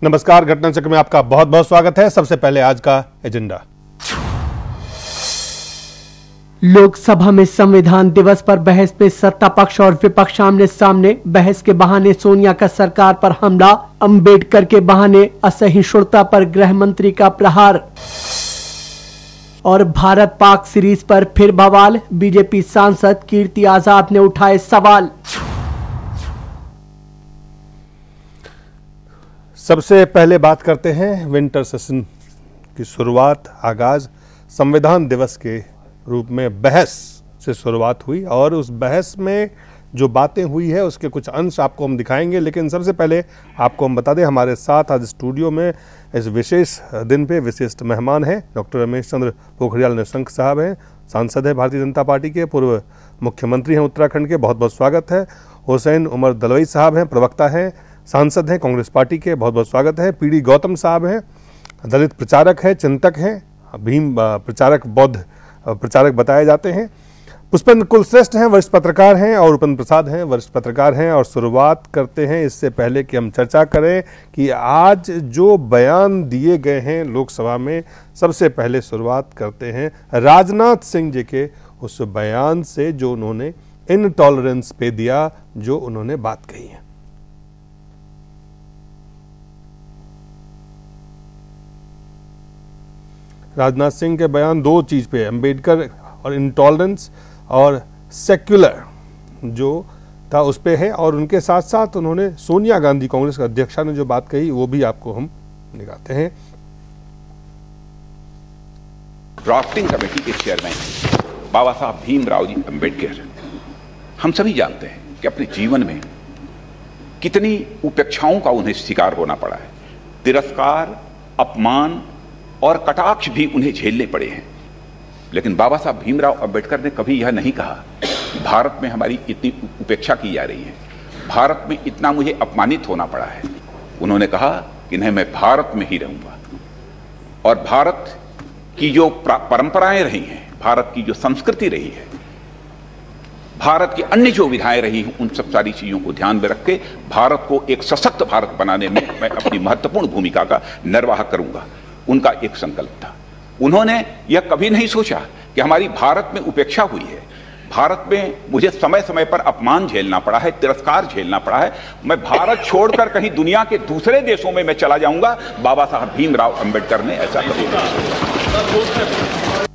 नमस्कार, घटना चक्र में आपका बहुत बहुत स्वागत है। सबसे पहले आज का एजेंडा। लोकसभा में संविधान दिवस पर बहस में सत्ता पक्ष और विपक्ष आमने सामने। बहस के बहाने सोनिया का सरकार पर हमला, अंबेडकर के बहाने असहिष्णुता पर गृह मंत्री का प्रहार। और भारत पाक सीरीज पर फिर बवाल, बीजेपी सांसद कीर्ति आजाद ने उठाए सवाल। सबसे पहले बात करते हैं विंटर सेशन की शुरुआत, आगाज संविधान दिवस के रूप में बहस से शुरुआत हुई और उस बहस में जो बातें हुई है उसके कुछ अंश आपको हम दिखाएंगे। लेकिन सबसे पहले आपको हम बता दें, हमारे साथ आज स्टूडियो में इस विशेष दिन पे विशिष्ट मेहमान हैं। डॉक्टर रमेश चंद्र पोखरियाल निशंक साहब हैं, सांसद हैं भारतीय जनता पार्टी के, पूर्व मुख्यमंत्री हैं उत्तराखंड के, बहुत बहुत स्वागत है। हुसैन उमर दलवई साहब हैं, प्रवक्ता हैं, सांसद हैं कांग्रेस पार्टी के, बहुत बहुत स्वागत है। पीडी गौतम साहब हैं, दलित प्रचारक हैं, चिंतक हैं, भीम प्रचारक, बौद्ध प्रचारक बताए जाते हैं। पुष्पेंद्र कुलश्रेष्ठ हैं, वरिष्ठ पत्रकार हैं, और उपेंद्र प्रसाद हैं, वरिष्ठ पत्रकार हैं। और शुरुआत करते हैं, इससे पहले कि हम चर्चा करें कि आज जो बयान दिए गए हैं लोकसभा में, सबसे पहले शुरुआत करते हैं राजनाथ सिंह जी के उस बयान से जो उन्होंने इनटॉलरेंस पे दिया, जो उन्होंने बात कही है। राजनाथ सिंह के बयान दो चीज पे, अंबेडकर और इंटॉलरेंस और सेक्युलर जो था उस पे है, और उनके साथ साथ उन्होंने सोनिया गांधी कांग्रेस के अध्यक्षा ने जो बात कही वो भी आपको हम दिखाते हैं। ड्राफ्टिंग कमेटी के चेयरमैन बाबा साहब भीमराव जी अंबेडकर, हम सभी जानते हैं कि अपने जीवन में कितनी उपेक्षाओं का उन्हें शिकार होना पड़ा है। तिरस्कार, अपमान और कटाक्ष भी उन्हें झेलने पड़े हैं। लेकिन बाबा साहब भीमराव अंबेडकर ने कभी यह नहीं कहा भारत में हमारी इतनी उपेक्षा की जा रही है, भारत में इतना मुझे अपमानित होना पड़ा है। उन्होंने कहा कि नहीं, मैं भारत में ही रहूंगा, और भारत की जो परंपराएं रही हैं, भारत की जो संस्कृति रही है, भारत की अन्य जो विधाएं रही हैं, उन सब सारी चीजों को ध्यान में रख के भारत को एक सशक्त भारत बनाने में मैं अपनी महत्वपूर्ण भूमिका का निर्वाह करूंगा, उनका एक संकल्प था। उन्होंने यह कभी नहीं सोचा कि हमारी भारत में उपेक्षा हुई है, भारत में मुझे समय समय पर अपमान झेलना पड़ा है, तिरस्कार झेलना पड़ा है, मैं भारत छोड़कर कहीं दुनिया के दूसरे देशों में मैं चला जाऊंगा। बाबा साहब भीमराव अंबेडकर ने ऐसा कभी नहीं सोचा।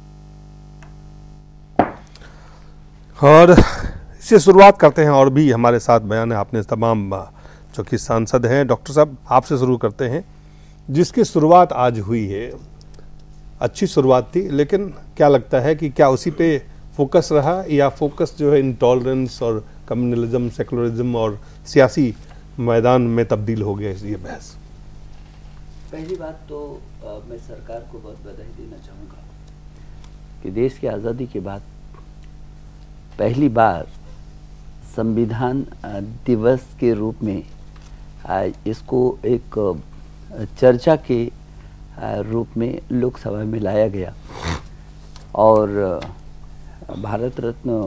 और इससे शुरुआत करते हैं, और भी हमारे साथ बयान है आपने तमाम जो कि सांसद हैं। डॉक्टर साहब, आपसे शुरू करते हैं। जिसकी शुरुआत आज हुई है, अच्छी शुरुआत थी, लेकिन क्या लगता है कि क्या उसी पे फोकस रहा, या फोकस जो है इंटॉलरेंस और कम्युनलिज्म, सेकुलरिज्म और सियासी मैदान में तब्दील हो गया ये बहस? पहली बात तो मैं सरकार को बहुत बधाई देना चाहूँगा कि देश की आज़ादी के बाद पहली बार संविधान दिवस के रूप में इसको एक चर्चा के रूप में लोकसभा में लाया गया, और भारत रत्न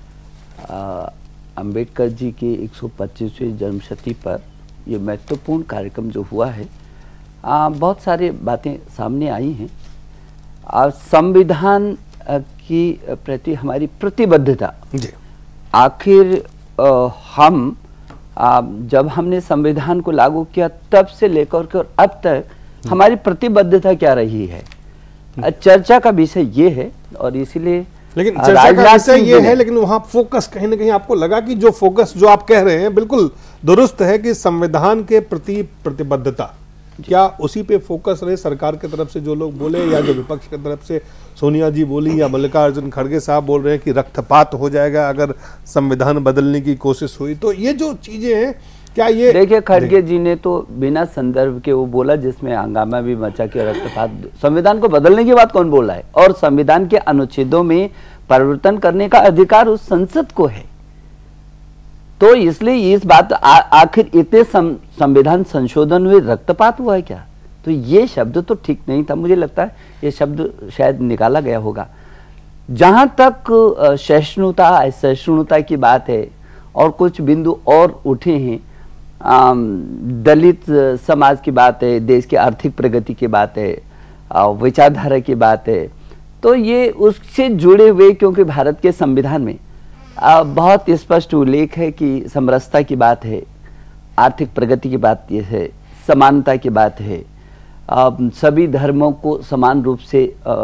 अंबेडकर जी के 125वें जन्मशती पर यह महत्वपूर्ण कार्यक्रम जो हुआ है, बहुत सारी बातें सामने आई हैं। और संविधान की प्रति हमारी प्रतिबद्धता, आखिर हम जब हमने संविधान को लागू किया तब से लेकर के और अब तक हमारी प्रतिबद्धता क्या रही है, चर्चा का विषय ये है। और इसीलिए लेकिन चर्चा का विषय ये है, लेकिन वहां फोकस कहीं ना कहीं आपको लगा कि जो फोकस जो आप कह रहे हैं बिल्कुल दुरुस्त है कि संविधान के प्रति प्रतिबद्धता, क्या उसी पे फोकस रहे सरकार की तरफ से जो लोग बोले, या जो विपक्ष की तरफ से सोनिया जी बोली, या मल्लिकार्जुन खड़गे साहब बोल रहे हैं कि रक्तपात हो जाएगा अगर संविधान बदलने की कोशिश हुई? तो ये जो चीजें हैं, क्या ये देखिए, खड़गे जी ने तो बिना संदर्भ के वो बोला जिसमें हंगामा भी मचा के रक्तपात। संविधान को बदलने की बात कौन बोल रहा है? और संविधान के अनुच्छेदों में परिवर्तन करने का अधिकार उस संसद को है। तो इसलिए इस बात आखिर इतने संविधान संशोधन हुए, रक्तपात हुआ है क्या? तो ये शब्द तो ठीक नहीं था। मुझे लगता है ये शब्द शायद निकाला गया होगा। जहां तक सहिष्णुता असहिष्णुता की बात है और कुछ बिंदु और उठे हैं, दलित समाज की बात है, देश की आर्थिक प्रगति की बात है, विचारधारा की बात है, तो ये उससे जुड़े हुए, क्योंकि भारत के संविधान में बहुत स्पष्ट उल्लेख है कि समरसता की बात है, आर्थिक प्रगति की बात ये है, समानता की बात है, सभी धर्मों को समान रूप से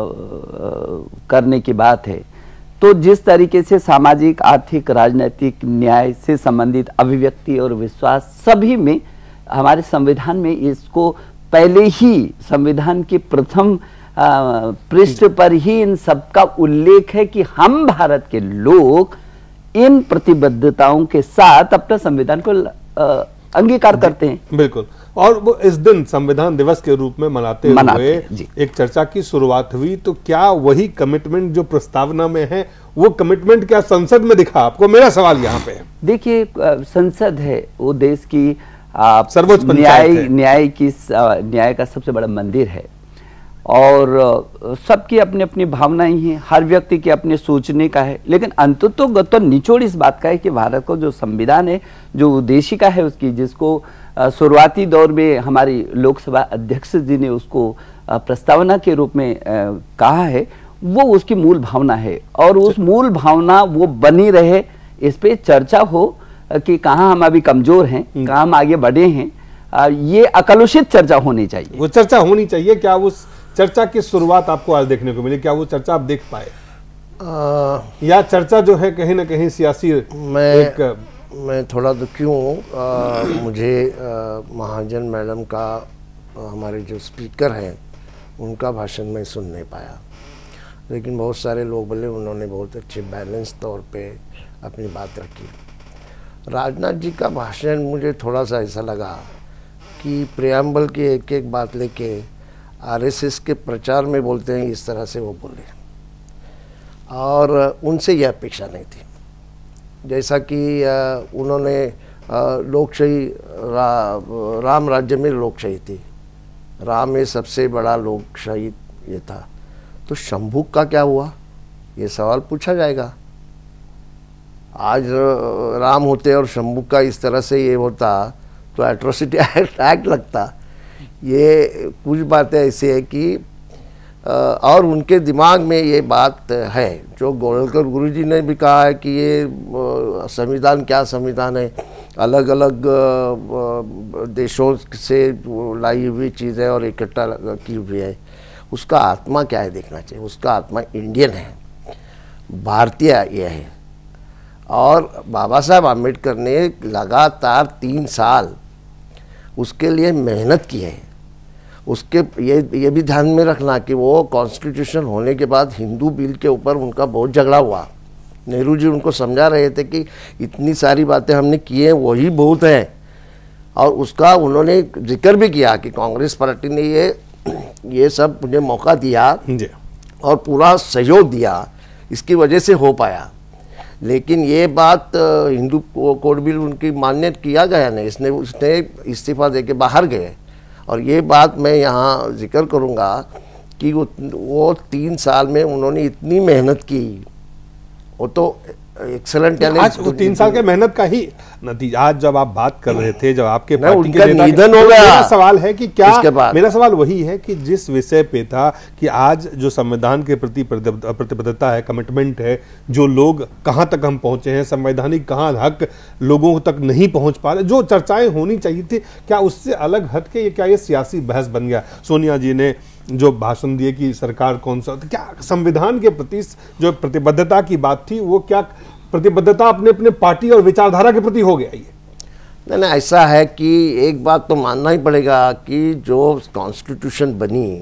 करने की बात है। तो जिस तरीके से सामाजिक, आर्थिक, राजनीतिक न्याय से संबंधित अभिव्यक्ति और विश्वास सभी में हमारे संविधान में इसको पहले ही संविधान के प्रथम पृष्ठ पर ही इन सबका उल्लेख है कि हम भारत के लोग इन प्रतिबद्धताओं के साथ अपना संविधान को अंगीकार करते हैं। बिल्कुल। और वो इस दिन संविधान दिवस के रूप में मनाते हुए एक चर्चा की शुरुआत हुई, तो क्या वही कमिटमेंट जो प्रस्तावना में है वो कमिटमेंट क्या संसद में दिखा आपको? मेरा सवाल यहाँ पे है। देखिए, संसद है वो देश की सर्वोच्च न्याय का सबसे बड़ा मंदिर है, और सबकी अपनी अपनी भावनाएं हैं, हर व्यक्ति के अपने सोचने का है, लेकिन अंततोगत निचोड़ इस बात का है कि भारत को जो संविधान है, जो उद्देशिका है उसकी, जिसको शुरुआती दौर में हमारी लोकसभा अध्यक्ष जी ने उसको प्रस्तावना के रूप में कहा है, वो उसकी मूल भावना है, और उस मूल भावना वो बनी रहे, इस पे चर्चा हो कि कहाँ हम अभी कमजोर हैं, कहाँ हम आगे बढ़े हैं, ये अकलुषित चर्चा होनी चाहिए। वो चर्चा होनी चाहिए। क्या उस चर्चा की शुरुआत आपको आज देखने को मिली? क्या वो चर्चा आप देख पाए, या चर्चा जो है कहीं ना कहीं सियासी? मैं थोड़ा दुखी हूँ। मुझे महाजन मैडम का, हमारे जो स्पीकर हैं, उनका भाषण मैं सुन नहीं पाया, लेकिन बहुत सारे लोग बोले उन्होंने बहुत अच्छे बैलेंस तौर पे अपनी बात रखी। राजनाथ जी का भाषण मुझे थोड़ा सा ऐसा लगा कि प्रियम्बल की एक एक बात लेके आरएसएस के प्रचार में बोलते हैं, इस तरह से वो बोले, और उनसे यह अपेक्षा नहीं थी। जैसा कि उन्होंने लोकशाही, राम राज्य में लोकशाही थी, राम में सबसे बड़ा लोकशाही ये था, तो शंभू का क्या हुआ, ये सवाल पूछा जाएगा। आज राम होते और शंभू का इस तरह से ये होता तो एट्रोसिटी एक्ट लगता। ये कुछ बातें ऐसी है कि और उनके दिमाग में ये बात है, जो गोलकर गुरुजी ने भी कहा है कि ये संविधान क्या संविधान है, अलग अलग देशों से लाई हुई चीज़ें और इकट्ठा की हुई है। उसका आत्मा क्या है देखना चाहिए। उसका आत्मा इंडियन है, भारतीय ये है। और बाबा साहब आम्बेडकर ने लगातार 3 साल उसके लिए मेहनत की है। उसके ये भी ध्यान में रखना कि वो कॉन्स्टिट्यूशन होने के बाद हिंदू बिल के ऊपर उनका बहुत झगड़ा हुआ। नेहरू जी उनको समझा रहे थे कि इतनी सारी बातें हमने की हैं, वही बहुत है, और उसका उन्होंने जिक्र भी किया कि कांग्रेस पार्टी ने ये सब मुझे मौका दिया और पूरा सहयोग दिया, इसकी वजह से हो पाया। लेकिन ये बात हिंदू कोड बिल उनकी मान्य किया गया नहीं, उसने इस्तीफा देके बाहर गए। और ये बात मैं यहाँ जिक्र करूँगा कि वो 3 साल में उन्होंने इतनी मेहनत की, वो तो एक्सेलेंट। आज वो 3 साल के मेहनत का ही नतीजा। आज जब आप बात कर रहे थे, जब आपके पार्टी के नेता निधन हो गया, मेरा सवाल है कि क्या, मेरा सवाल वही है कि जिस विषय पे था कि आज जो संविधान के प्रति प्रतिबद्धता है, कमिटमेंट है, जो लोग कहां तक हम पहुंचे हैं, संवैधानिक कहां हक लोगों तक नहीं पहुंच पा रहे, जो चर्चाएं होनी चाहिए थी, क्या उससे अलग हटके क्या ये सियासी बहस बन गया? सोनिया जी ने जो भाषण दिए कि सरकार कौन सा, तो क्या संविधान के प्रति जो प्रतिबद्धता की बात थी, वो क्या प्रतिबद्धता अपने अपने पार्टी और विचारधारा के प्रति हो गया? ये नहीं, ऐसा है कि एक बात तो मानना ही पड़ेगा कि जो कॉन्स्टिट्यूशन बनी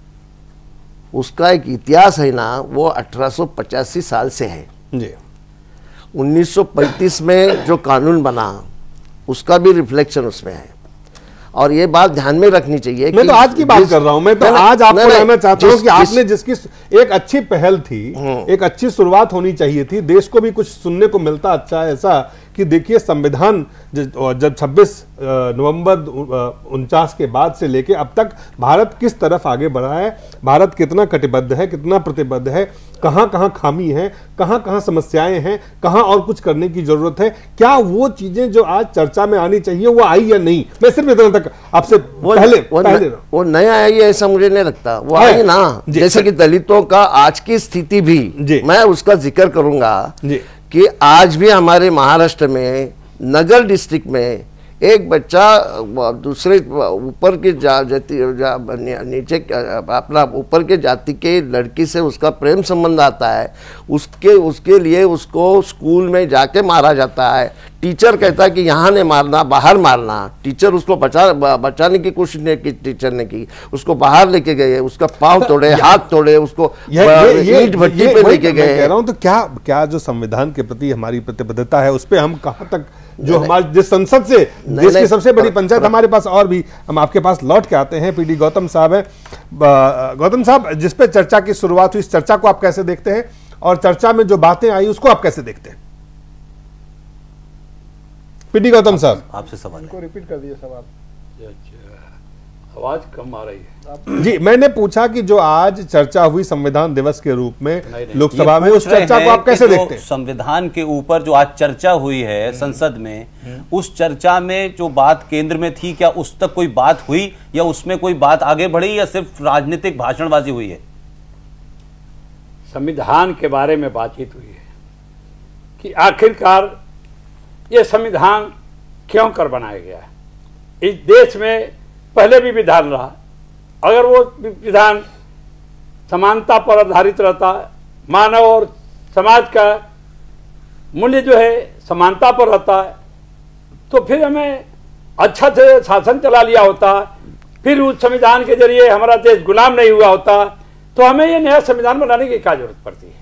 उसका एक इतिहास है ना, वो 1885 साल से है जी। 1935 में जो कानून बना उसका भी रिफ्लेक्शन उसमें है, और ये बात ध्यान में रखनी चाहिए। मैं तो आज की बात कर रहा हूं, मैं तो आज आपको कहना चाहता हूं कि आपने जिसकी एक अच्छी पहल थी, एक अच्छी शुरुआत होनी चाहिए थी, देश को भी कुछ सुनने को मिलता अच्छा ऐसा कि देखिए संविधान जब 26 नवंबर 49 के बाद से लेके अब तक भारत किस तरफ आगे बढ़ा है, भारत कितना कटिबद्ध है, कितना प्रतिबद्ध है, कहां कहां खामी है, कहां कहां समस्याएं हैं, कहां और कुछ करने की जरूरत है, क्या वो चीजें जो आज चर्चा में आनी चाहिए वो आई या नहीं। मैं सिर्फ इतना तक आपसे वो नया आई है ऐसा मुझे नहीं लगता, वो आई ना। जैसे कि दलितों का आज की स्थिति भी मैं उसका जिक्र करूंगा कि आज भी हमारे महाराष्ट्र में नगर डिस्ट्रिक्ट में एक बच्चा दूसरे ऊपर के नीचे अपना ऊपर के जाति के लड़की से उसका प्रेम संबंध आता है, उसके लिए उसको स्कूल में जाके मारा जाता है। टीचर कहता है कि यहाँ नहीं मारना, बाहर मारना। टीचर उसको बचाने की कोशिश नहीं की, टीचर ने की, उसको बाहर लेके गए, उसका पाँव तोड़े, हाथ तोड़े, उसको ईंट भट्टी पे लेके गए। कह रहा हूँ तो क्या जो संविधान के प्रति हमारी प्रतिबद्धता है उस पर हम कहाँ तक, जो हमारे जिस संसद से देश की सबसे बड़ी पंचायत हमारे पास, और भी हम आपके पास लौट के आते हैं। पीडी गौतम साहब हैं। गौतम साहब, जिस पे चर्चा की शुरुआत हुई, इस चर्चा को आप कैसे देखते हैं और चर्चा में जो बातें आई उसको आप कैसे देखते हैं? पीडी गौतम साहब, आपसे सवाल को रिपीट कर दिए सवाल। आवाज कम आ रही है जी। मैंने पूछा कि जो आज चर्चा हुई संविधान दिवस के रूप में लोकसभा में, उस चर्चा को आप कैसे देखते हैं? संविधान के ऊपर जो आज चर्चा हुई है संसद में, उस चर्चा में जो बात केंद्र में थी, क्या उस तक कोई बात हुई या उसमें कोई बात आगे बढ़ी या सिर्फ राजनीतिक भाषणबाजी हुई है? संविधान के बारे में बातचीत हुई है कि आखिरकार ये संविधान क्यों कर बनाया गया है। इस देश में पहले भी विधान रहा, अगर वो विधान समानता पर आधारित रहता, मानव और समाज का मूल्य जो है समानता पर रहता है, तो फिर हमें अच्छा से शासन चला लिया होता, फिर उस संविधान के जरिए हमारा देश गुलाम नहीं हुआ होता, तो हमें ये नया संविधान बनाने की क्या जरूरत पड़ती है।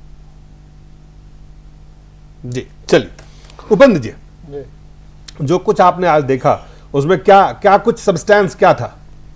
जी चलिए उपेंद्र जी, जो कुछ आपने आज देखा उसमें क्या कुछ सब्सटेंस क्या था?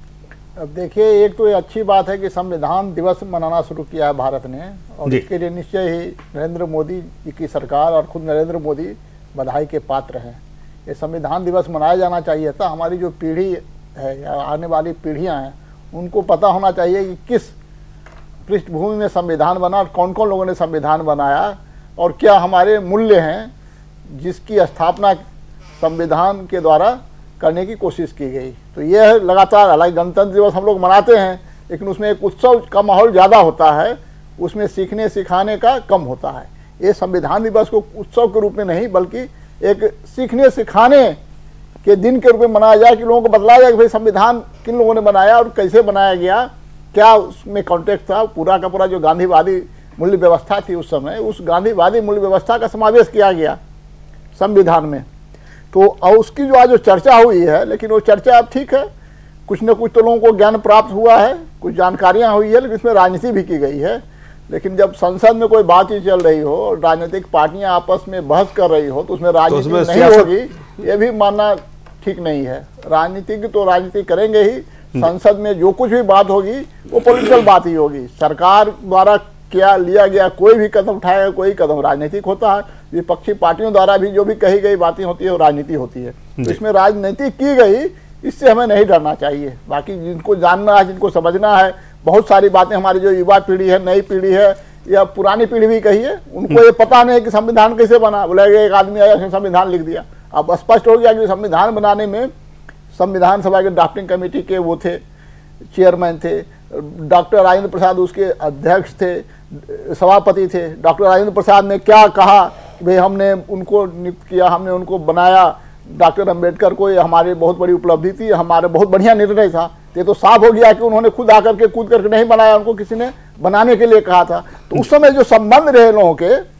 अब देखिए, एक तो ये अच्छी बात है कि संविधान दिवस मनाना शुरू किया है भारत ने, और इसके लिए निश्चय ही नरेंद्र मोदी जी की सरकार और खुद नरेंद्र मोदी बधाई के पात्र हैं। ये संविधान दिवस मनाया जाना चाहिए था। हमारी जो पीढ़ी है या आने वाली पीढ़ियां हैं उनको पता होना चाहिए कि किस पृष्ठभूमि में संविधान बना और कौन कौन लोगों ने संविधान बनाया और क्या हमारे मूल्य हैं जिसकी स्थापना संविधान के द्वारा करने की कोशिश की गई। तो यह लगातार, हालांकि गणतंत्र दिवस हम लोग मनाते हैं लेकिन उसमें एक उत्सव का माहौल ज़्यादा होता है, उसमें सीखने सिखाने का कम होता है। ये संविधान दिवस को उत्सव के रूप में नहीं बल्कि एक सीखने सिखाने के दिन के रूप में मनाया जाए कि लोगों को बतलाया जाए कि भाई संविधान किन लोगों ने बनाया और कैसे बनाया गया, क्या उसमें कॉन्टेक्स्ट था। पूरा का पूरा जो गांधीवादी मूल्य व्यवस्था थी उस समय, उस गांधीवादी मूल्य व्यवस्था का समावेश किया गया संविधान में। तो और उसकी जो आज जो चर्चा हुई है, लेकिन वो चर्चा अब ठीक है, कुछ न कुछ तो लोगों को ज्ञान प्राप्त हुआ है, कुछ जानकारियां हुई है, लेकिन इसमें राजनीति भी की गई है। लेकिन जब संसद में कोई बातचीत चल रही हो और राजनीतिक पार्टियां आपस में बहस कर रही हो तो उसमें राजनीति नहीं होगी, ये भी मानना ठीक नहीं है। राजनीतिज्ञ तो राजनीति करेंगे ही, संसद में जो कुछ भी बात होगी वो पॉलिटिकल बात ही होगी। सरकार द्वारा क्या लिया गया कोई भी कदम उठाया, कोई कदम राजनीतिक होता है। विपक्षी पार्टियों द्वारा भी जो भी कही गई बातें होती है वो राजनीति होती है। इसमें राजनीति की गई, इससे हमें नहीं डरना चाहिए। बाकी जिनको जानना है, जिनको समझना है, बहुत सारी बातें हमारी जो युवा पीढ़ी है, नई पीढ़ी है या पुरानी पीढ़ी भी कही है, उनको ये पता नहीं कि संविधान कैसे बना। बोला एक आदमी आया उसने संविधान लिख दिया। अब स्पष्ट हो गया कि संविधान बनाने में संविधान सभा के ड्राफ्टिंग कमेटी के वो थे, चेयरमैन थे, डॉक्टर राजेंद्र प्रसाद उसके अध्यक्ष थे, सभापति थे। डॉक्टर राजेंद्र प्रसाद ने क्या कहा, भाई हमने उनको नियुक्त किया, हमने उनको बनाया। डॉक्टर अंबेडकर को ये हमारी बहुत बड़ी उपलब्धि थी, हमारे बहुत बढ़िया निर्णय था। ये तो साफ हो गया कि उन्होंने खुद आकर के कूद करके नहीं बनाया, उनको किसी ने बनाने के लिए कहा था। तो उस समय जो संबंध रहे लोगों के,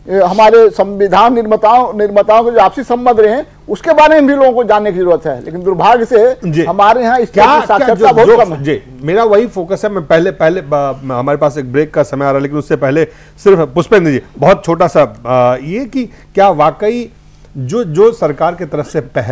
हमारे संविधान निर्माताओं के जो आपसी संबंध रहे हैं, उसके बारे में भी लोगों को जानने की जरूरत है। लेकिन दुर्भाग्य से हमारे यहाँ इस साक्षरता बहुत कम है। जी, मेरा वही फोकस है। मैं पहले हमारे पास एक ब्रेक का समय आ रहा है, लेकिन उससे पहले सिर्फ पुष्पेंद्र जी बहुत छोटा सा ये कि क्या वाकई जो सरकार की तरफ से पहल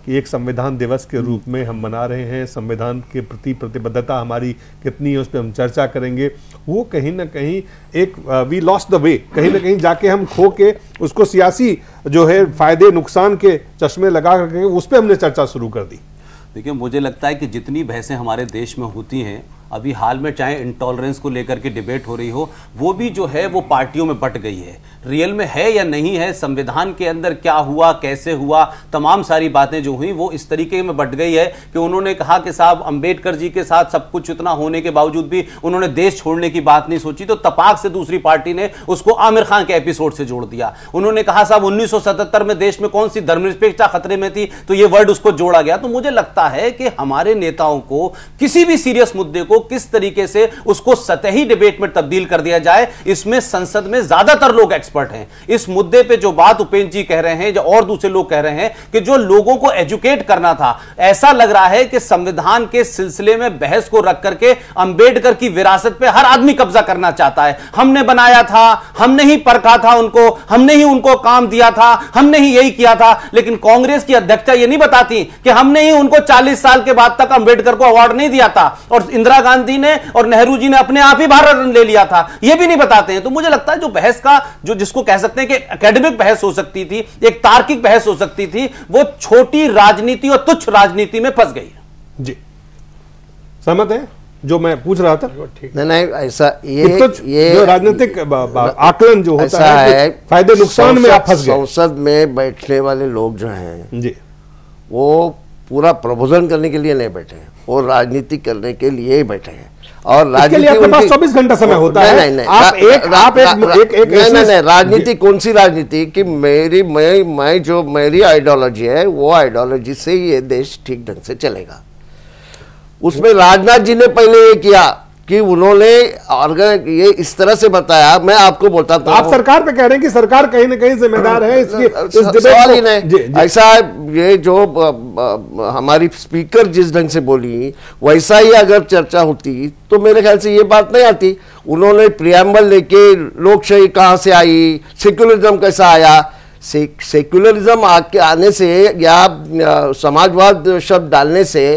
कि एक संविधान दिवस के रूप में हम मना रहे हैं, संविधान के प्रति प्रतिबद्धता हमारी कितनी है उस पर हम चर्चा करेंगे, वो कहीं ना कहीं एक वी लॉस्ट द वे, कहीं ना कहीं जाके हम खो के उसको सियासी जो है फायदे नुकसान के चश्मे लगा करके उस पर हमने चर्चा शुरू कर दी। देखिए, मुझे लगता है कि जितनी बहसें हमारे देश में होती हैं, अभी हाल में चाहे इंटॉलरेंस को लेकर के डिबेट हो रही हो, वो भी जो है वो पार्टियों में बट गई है। रियल में है या नहीं है, संविधान के अंदर क्या हुआ, कैसे हुआ, तमाम सारी बातें जो हुई वो इस तरीके में बट गई है कि उन्होंने कहा कि साहब अंबेडकर जी के साथ सब कुछ इतना होने के बावजूद भी उन्होंने देश छोड़ने की बात नहीं सोची, तो तपाक से दूसरी पार्टी ने उसको आमिर खान के एपिसोड से जोड़ दिया। उन्होंने कहा साहब 1977 में देश में कौन सी धर्मनिरपेक्षता खतरे में थी, तो ये वर्ड उसको जोड़ा गया। तो मुझे लगता है कि हमारे नेताओं को किसी भी सीरियस मुद्दे को किस तरीके से उसको सतही डिबेट में तब्दील कर दिया जाए, इसमें संसद में ज्यादातर लोग एक्सपर्ट हैं। इस मुद्दे पे जो बात उपेंद्र जी कह रहे हैं या और दूसरे लोग कह रहे हैं कि जो लोगों को एजुकेट करना था, ऐसा लग रहा है कि संविधान के सिलसिले में बहस को रख करके अंबेडकर की विरासत पे हर आदमी कब्जा करना चाहता है। हमने बनाया था, हमने ही परखा था उनको, हमने ही उनको काम दिया था, हमने ही यही किया था। लेकिन कांग्रेस की अध्यक्षा ये नहीं बताती कि हमने ही उनको 40 साल के बाद तक अंबेडकर को अवार्ड नहीं दिया था और इंदिरा गांधी ने और नेहरू जी ने अपने आप ही भारत रत्न ले लिया था, यह भी नहीं बताते हैं। तो मुझे लगता है जो बहस का जो जिसको कह सकते हैं कि एकेडमिक बहस हो सकती थी, एक तार्किक बहस हो सकती थी, वो छोटी राजनीति और तुच्छ राजनीति में फंस गई है। जी, सहमत है जो मैं पूछ रहा था? नहीं, ऐसा ये जो राजनीतिक आकलन जो होता है फायदे नुकसान में आप फंस गए। संसद में बैठने वाले लोग जो हैं जी, वो पूरा प्रबोधन करने के लिए नहीं बैठे हैं, वो राजनीति करने के लिए ही बैठे हैं। और राजनीति आपके पास 24 घंटा समय होता है। नहीं, राजनीति कौन सी राजनीति कि मैं जो मेरी आइडियोलॉजी है वो आइडियोलॉजी से ये देश ठीक ढंग से चलेगा। उसमें राजनाथ जी ने पहले ये किया कि उन्होंने ये इस तरह से बताया। मैं आपको बोलता था, आप सरकार पे कह रहे हैं कि सरकार कहीं ना कहीं जिम्मेदार है इसकी, इस सवाल ही नहीं। ऐसा ये जो हमारी स्पीकर जिस ढंग से बोली वैसा ही अगर चर्चा होती तो मेरे ख्याल से ये बात नहीं आती। उन्होंने प्रियम्बल लेके लोकशाही कहाँ से आई, सेक्युलरिज्म कैसा आया, सेक्युलरिज्म आने से या समाजवाद शब्द डालने से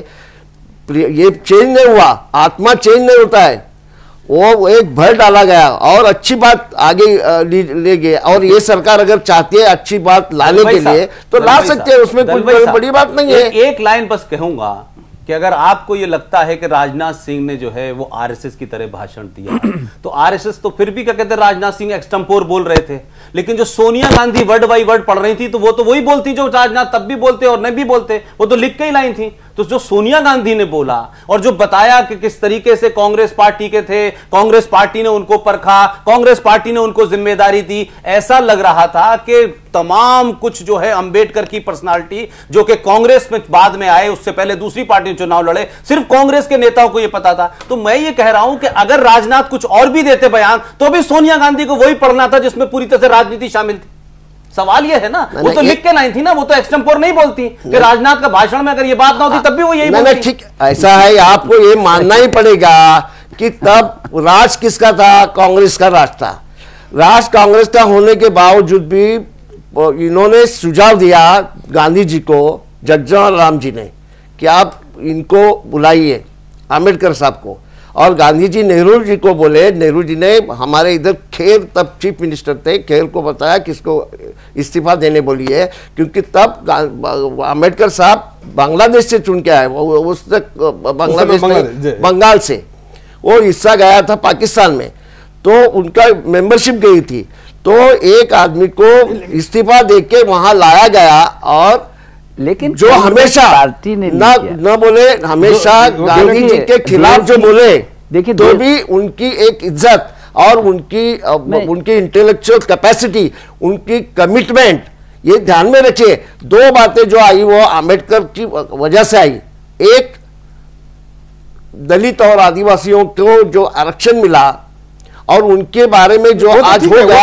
ये चेंज नहीं हुआ, आत्मा चेंज नहीं होता है, वो एक भर डाला गया और अच्छी बात आगे ले गए। और ये सरकार अगर चाहती है अच्छी बात लाने के लिए तो ला सकते हैं, उसमें कोई बड़ी बात नहीं है। एक लाइन बस कहूंगा कि अगर आपको ये लगता है कि राजनाथ सिंह ने जो है वो आरएसएस की तरह भाषण दिया तो आरएसएस तो फिर भी क्या कहते हैं, राजनाथ सिंह एक्सटेम्पोर बोल रहे थे। लेकिन जो Sonia Gandhi word by word पढ़ रही थी तो वो तो वही बोलती जो राजनाथ तब भी बोलते और नहीं भी बोलते, वो तो लिख के ही लाइन थी। तो जो सोनिया गांधी ने बोला और जो बताया कि किस तरीके से कांग्रेस पार्टी के थे, कांग्रेस पार्टी ने उनको परखा, कांग्रेस पार्टी ने उनको जिम्मेदारी दी, ऐसा लग रहा था कि तमाम कुछ जो है अंबेडकर की पर्सनालिटी जो कि कांग्रेस में बाद में आए, उससे पहले दूसरी पार्टी चुनाव लड़े, सिर्फ कांग्रेस के नेताओं को यह पता था। तो मैं ये कह रहा हूं कि अगर राजनाथ कुछ और भी देते बयान तो भी सोनिया गांधी को वही पढ़ना था जिसमें पूरी तरह से राजनीति शामिल थी। सवाल ये है ना, वो तो लिख के लाइन थी ना, वो तो एक्सटेम्पोर नहीं बोलती कि राजनाथ का भाषण में अगर ये बात ना होती तब भी वो यही बोलती। ठीक, ऐसा है, आपको ये मानना ही पड़ेगा कि तब राज किसका था, कांग्रेस का राज था। राज कांग्रेस का होने के बावजूद भी इन्होंने सुझाव दिया गांधी जी को, जगजीवन राम जी ने, कि आप इनको बुलाइए आम्बेडकर साहब को। और गांधी जी नेहरू जी को बोले, नेहरू जी ने हमारे इधर खेर तब चीफ मिनिस्टर थे, खेर को बताया किसको इस्तीफा देने बोली है, क्योंकि तब आम्बेडकर साहब बांग्लादेश से चुन के आए, उस तक बांग्लादेश में बंगाल से वो हिस्सा गया था पाकिस्तान में, तो उनका मेंबरशिप गई थी। तो एक आदमी को इस्तीफा देके वहां लाया गया और लेकिन जो हमेशा पार्टी ने न बोले, हमेशा गांधी जी के खिलाफ जो बोले, देखिए तो भी उनकी एक इज्जत और उनकी इंटेलेक्चुअल कैपेसिटी, उनकी कमिटमेंट, ये ध्यान में रखिए। दो बातें जो आई वो आम्बेडकर की वजह से आई। एक, दलित और आदिवासियों को जो आरक्षण मिला और उनके बारे में जो आज हो गया,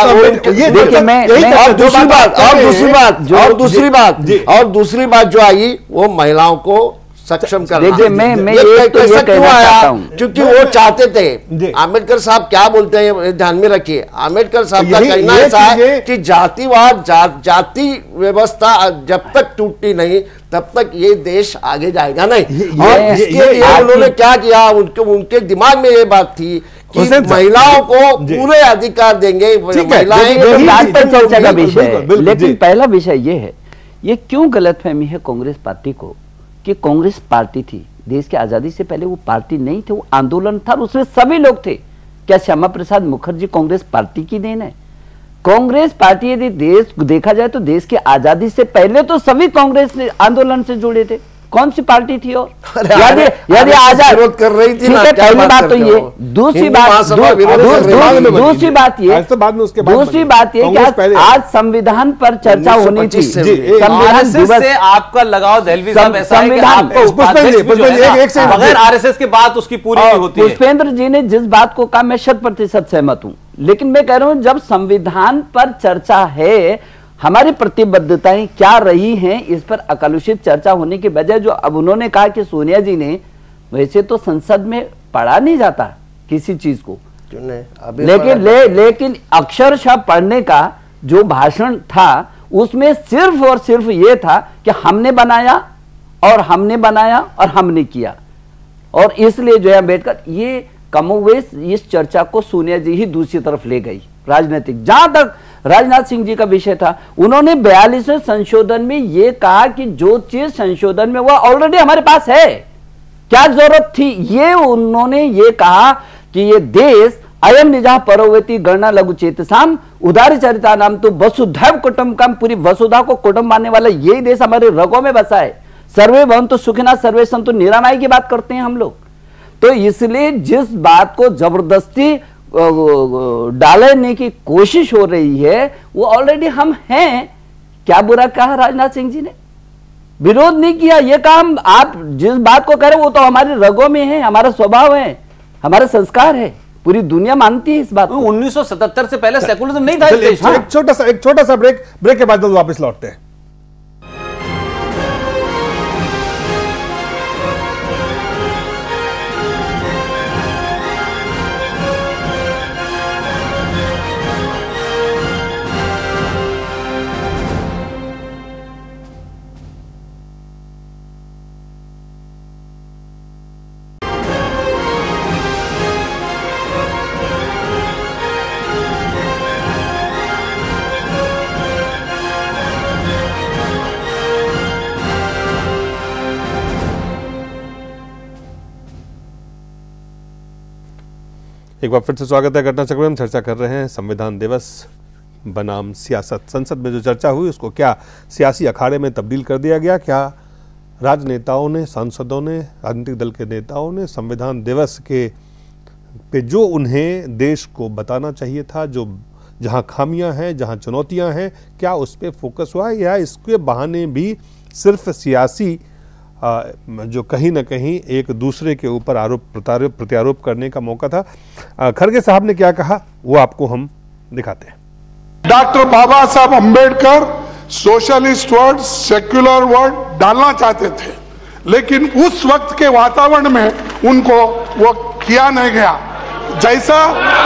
और दूसरी बात जो आई वो महिलाओं को सक्षम करना। देखिए मैं तो ऐसा क्यों आया? क्योंकि वो चाहते थे। आम्बेडकर साहब क्या बोलते हैं ध्यान में रखिए, आम्बेडकर साहब का कहना ऐसा है कि जातिवाद जाति व्यवस्था जब तक टूटती नहीं तब तक ये देश आगे जाएगा नहीं। और इसके लिए उन्होंने क्या किया, उनके दिमाग में ये बात थी कि महिलाओं को पूरे अधिकार देंगे, महिलाएं चर्चा का विषय है। लेकिन पहला विषय ये है, ये क्यों गलतफहमी है कांग्रेस पार्टी को कि कांग्रेस पार्टी थी देश की आजादी से पहले, वो पार्टी नहीं थे, वो आंदोलन था, उसमें सभी लोग थे। क्या श्यामा प्रसाद मुखर्जी कांग्रेस पार्टी की देन है? कांग्रेस पार्टी यदि देश देखा जाए तो देश की आजादी से पहले तो सभी कांग्रेस आंदोलन से जुड़े थे। कौन सी पार्टी थी? और यदि आजाद विरोध कर रही थी ना, पहली बात तो ये, दूसरी बात ये कि आज संविधान पर चर्चा होनी थी। संविधान से आपका लगाव दहलवी साहब ऐसा है कि आपको अगर आरएसएस के बात उसकी पूरी नहीं होती है। पुष्पेंद्र जी ने जिस बात को कहा मैं 100% सहमत हूं, लेकिन मैं कह रहा हूं जब संविधान पर चर्चा है, हमारी प्रतिबद्धताएं क्या रही हैं, इस पर अकलुषित चर्चा होने के बजाय जो अब उन्होंने कहा कि सोनिया जी ने, वैसे तो संसद में पढ़ा नहीं जाता किसी चीज को, लेकिन अक्षरशः पढ़ने का जो भाषण था उसमें सिर्फ और सिर्फ ये था कि हमने बनाया और हमने किया। और इसलिए जो है अम्बेडकर ये कमोवेश इस चर्चा को सोनिया जी ही दूसरी तरफ ले गई राजनीतिक। जहां तक राजनाथ सिंह जी का विषय था, उन्होंने 42वें संशोधन में यह कहा कि जो चीज संशोधन में वो ऑलरेडी हमारे पास है, क्या जरूरत थी? ये उन्होंने ये कहा कि ये देश अयम निजा परोवेति गणना लघु चेतसाम उदारी चरिता नाम तो वसुधैव कुटुंबकम, पूरी वसुधा को कुटुंब मानने वाला यही देश हमारे रगों में बसा है। सर्वे भवन्तु सुखिनः सर्वे सन्तु निरामय की बात करते हैं हम लोग। तो इसलिए जिस बात को जबरदस्ती डालने की कोशिश हो रही है वो ऑलरेडी हम हैं। क्या बुरा कहा राजनाथ सिंह जी ने? विरोध नहीं किया। ये काम आप जिस बात को कह रहे हो वो तो हमारे रगों में है, हमारा स्वभाव है, हमारा संस्कार है, पूरी दुनिया मानती है इस बात को। 1977 से पहले सेकुलरिज्म नहीं था। एक छोटा सा ब्रेक के बाद वापस लौटते हैं। एक बार फिर से स्वागत है घटना चक्र में। हम चर्चा कर रहे हैं संविधान दिवस बनाम सियासत। संसद में जो चर्चा हुई उसको क्या सियासी अखाड़े में तब्दील कर दिया गया? क्या राजनेताओं ने, सांसदों ने, राजनीतिक दल के नेताओं ने संविधान दिवस के पे जो उन्हें देश को बताना चाहिए था, जो जहां खामियां हैं, जहां चुनौतियां हैं, क्या उस पर फोकस हुआ, या इसके बहाने भी सिर्फ सियासी जो कहीं ना कहीं एक दूसरे के ऊपर आरोप प्रत्यारोप करने का मौका था? खरगे साहब ने क्या कहा वो आपको हम दिखाते हैं। Doctor Babasaheb Ambedkar socialist word, secular word डालना चाहते थे, लेकिन उस वक्त के वातावरण में उनको वो किया नहीं गया। जैसा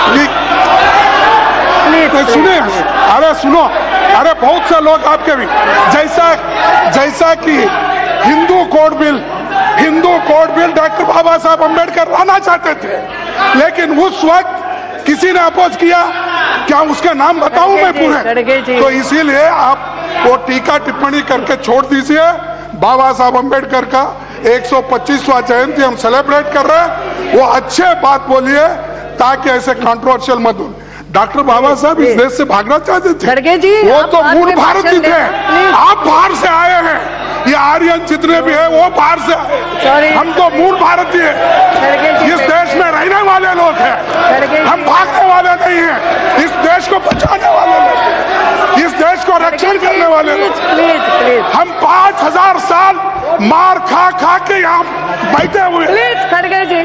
सुने, अरे सुनो, अरे बहुत से लोग आपके भी जैसा कि Hindu code bill doctor Babasaheb Ambedkar लाना चाहते थे, लेकिन उस वक्त किसी ने अपोज किया। क्या उसके नाम बताऊं मैं पूरे? तो इसीलिए आप वो टीका टिप्पणी करके छोड़ दीजिए। बाबा साहब अम्बेडकर का 125वां जयंती हम सेलिब्रेट कर रहे हैं, वो अच्छे बात बोलिए ताकि ऐसे कंट्रोवर्शियल मत हो। डॉक्टर बाबा साहब इस देश से भागना चाहते थे, वो तो मूल भारतीय थे। आप बाहर से आए हैं, ये आर्यन जितने भी है वो बाहर से आए, हम तो मूल भारतीय इस देश में रहने वाले लोग हैं, हम भागने वाले नहीं हैं। इस देश को बचाने वाले लोग, इस देश को रक्षण करने वाले लोग। हम 5000 साल मार खा खा के यहाँ बैठे हुए।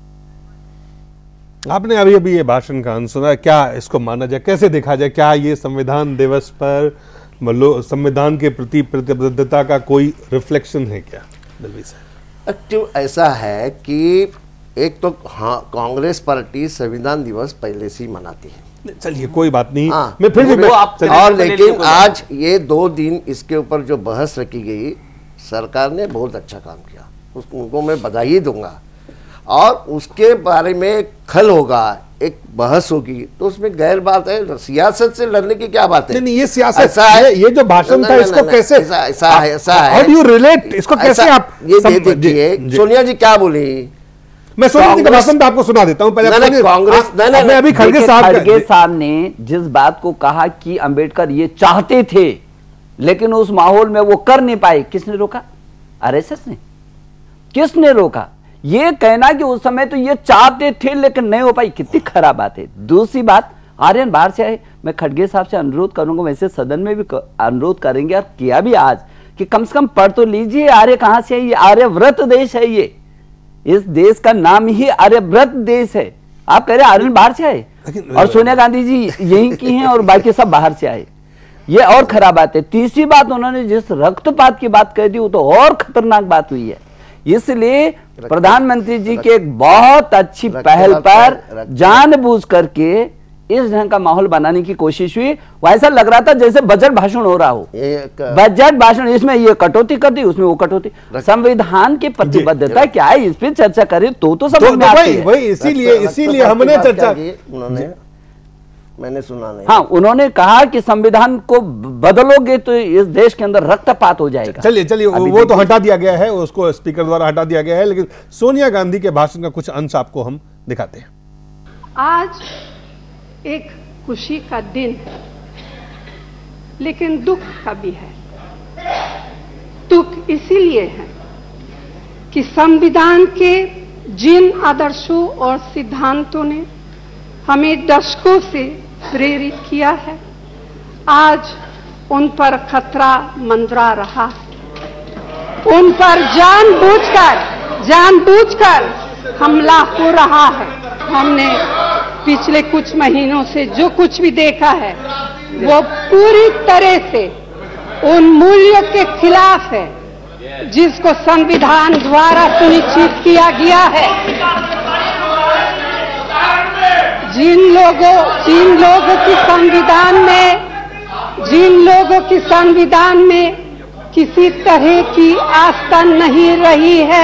आपने अभी ये भाषण का अंश सुना, क्या इसको माना जाए, कैसे देखा जाए? क्या ये संविधान दिवस पर संविधान के प्रति प्रतिबद्धता का कोई रिफ्लेक्शन है क्या दलवी साहब? एक्टिव ऐसा है कि एक तो हाँ, कांग्रेस पार्टी संविधान दिवस पहले से ही मनाती है। चलिए कोई बात नहीं, हाँ, मैं फिर भी और लेकिन आज ये 2 दिन इसके ऊपर जो बहस रखी गई, सरकार ने बहुत अच्छा काम किया, उनको मैं बधाई दूंगा। और उसके बारे में खल होगा, एक बहस होगी, तो उसमें गैर बात है। सियासत से लड़ने की क्या बात है? नहीं, ये सियासत ऐसा है। ये जो भाषण था इसको कैसे ऐसा है, हाउ डू यू रिलेट, इसको कैसे आप ये देखिए सोनिया जी क्या बोली। मैं सोनिया जी का भाषण भी आपको सुना देता हूं पहले। कांग्रेस मैं अभी खड़गे साहब ने जिस बात को कहा कि अंबेडकर ये चाहते थे लेकिन उस माहौल में वो कर नहीं पाए, किसने रोका? आरएसएस ने। किसने रोका? ये कहना कि उस समय तो ये चाहते थे लेकिन नहीं हो पाई, कितनी खराब बात है। दूसरी बात, आर्यन बाहर से आए, मैं खड़गे साहब से अनुरोध करूंगा, वैसे सदन में भी अनुरोध करेंगे और किया भी आज, कि कम से कम पढ़ तो लीजिए आर्य कहां से है। ये आर्यव्रत देश है, ये इस देश का नाम ही आर्यव्रत देश है। आप कह रहे आर्यन बाहर से आए और सोनिया गांधी जी यहीं की हैं और बाकी सब बाहर से आए, ये और खराब बात है। तीसरी बात, उन्होंने जिस रक्तपात की बात कह दी वो तो और खतरनाक बात हुई है। इसलिए प्रधानमंत्री जी के एक बहुत अच्छी पहल पर जानबूझ करके इस ढंग का माहौल बनाने की कोशिश हुई। वैसा लग रहा था जैसे बजट भाषण हो रहा हो, बजट भाषण, इसमें ये कटौती कर दी, उसमें वो कटौती। संविधान की प्रतिबद्धता क्या है, इस पर चर्चा करें तो समझ में आती है। वही इसीलिए हमने चर्चा, मैंने सुना नहीं। हाँ, उन्होंने कहा कि संविधान को बदलोगे तो इस देश के अंदर रक्तपात हो जाएगा। चलिए वो तो हटा दिया गया है, उसको स्पीकर द्वारा हटा दिया गया है, लेकिन सोनिया गांधी के भाषण का कुछ अंश आपको हम दिखाते हैं। आज एक खुशी का दिन है लेकिन दुख का भी है। दुख इसीलिए है कि संविधान के जिन आदर्शों और सिद्धांतों ने हमें दशकों से प्रेरित किया है, आज उन पर खतरा मंडरा रहा है। उन पर जानबूझकर हमला हो रहा है। हमने पिछले कुछ महीनों से जो कुछ भी देखा है वो पूरी तरह से उन मूल्यों के खिलाफ है जिसको संविधान द्वारा सुनिश्चित किया गया है। जिन लोगों की संविधान में किसी तरह की आस्था नहीं रही है,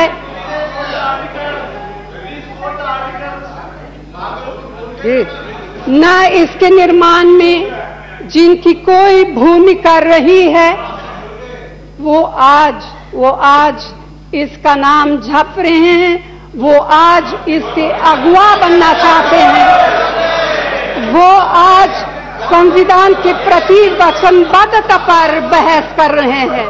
न इसके निर्माण में जिनकी कोई भूमिका रही है, वो आज इसका नाम जप रहे हैं, वो आज इसके अगुवा बनना चाहते हैं, वो आज संविधान के प्रति वचनबद्धता पर बहस कर रहे हैं।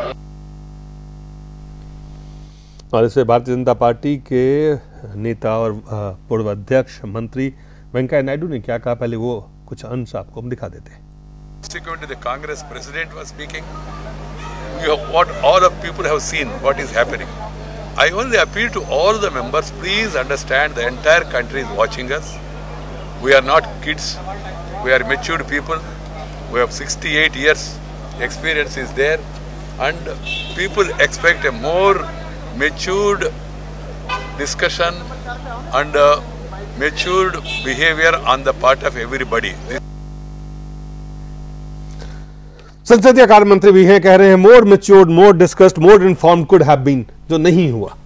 और इसे भारतीय जनता पार्टी के नेता और पूर्व अध्यक्ष मंत्री वेंकैया नायडू ने क्या कहा, पहले वो कुछ अंश आपको हम दिखा देते हैं। Subsequently, the Congress president was speaking. What all of people have seen, what is happening. I only appeal to all the members, please understand the entire country is watching us. We are not kids, we are matured people. We have 68 years experience is there, and people expect a more matured discussion and matured behavior on the part of everybody. संसदीय कार्य मंत्री भी हैं, कह रहे हैं more matured, more discussed, more informed could have been, जो नहीं हुआ।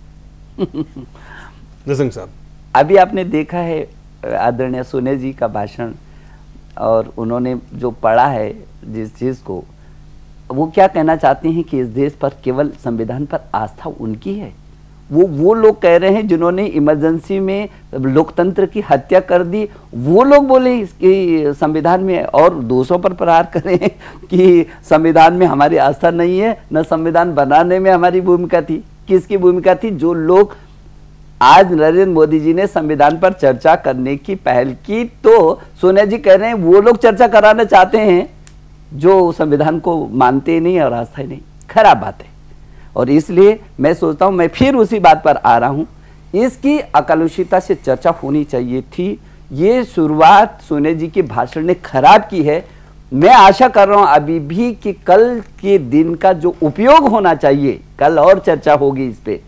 नरसिंह साहब, अभी आपने देखा है आदरणीय सोनिया जी का भाषण, और उन्होंने जो पढ़ा है जिस चीज को, वो क्या कहना चाहते हैं कि इस देश पर केवल संविधान पर आस्था उनकी है। वो लोग कह रहे हैं जिन्होंने इमरजेंसी में लोकतंत्र की हत्या कर दी, वो लोग बोले कि संविधान में, और दूसरों पर प्रहार करें कि संविधान में हमारी आस्था नहीं है, न संविधान बनाने में हमारी भूमिका थी। किसकी भूमिका थी? जो लोग आज नरेंद्र मोदी जी ने संविधान पर चर्चा करने की पहल की, तो सोनिया जी कह रहे हैं वो लोग चर्चा कराना चाहते हैं जो संविधान को मानते नहीं और आस्था ही नहीं। खराब बात है। और इसलिए मैं सोचता हूं, मैं फिर उसी बात पर आ रहा हूं, इसकी अकलुषिता से चर्चा होनी चाहिए थी। ये शुरुआत सोनिया जी के भाषण ने खराब की है। मैं आशा कर रहा हूं अभी भी कि कल के दिन का जो उपयोग होना चाहिए, कल और चर्चा होगी इस पे,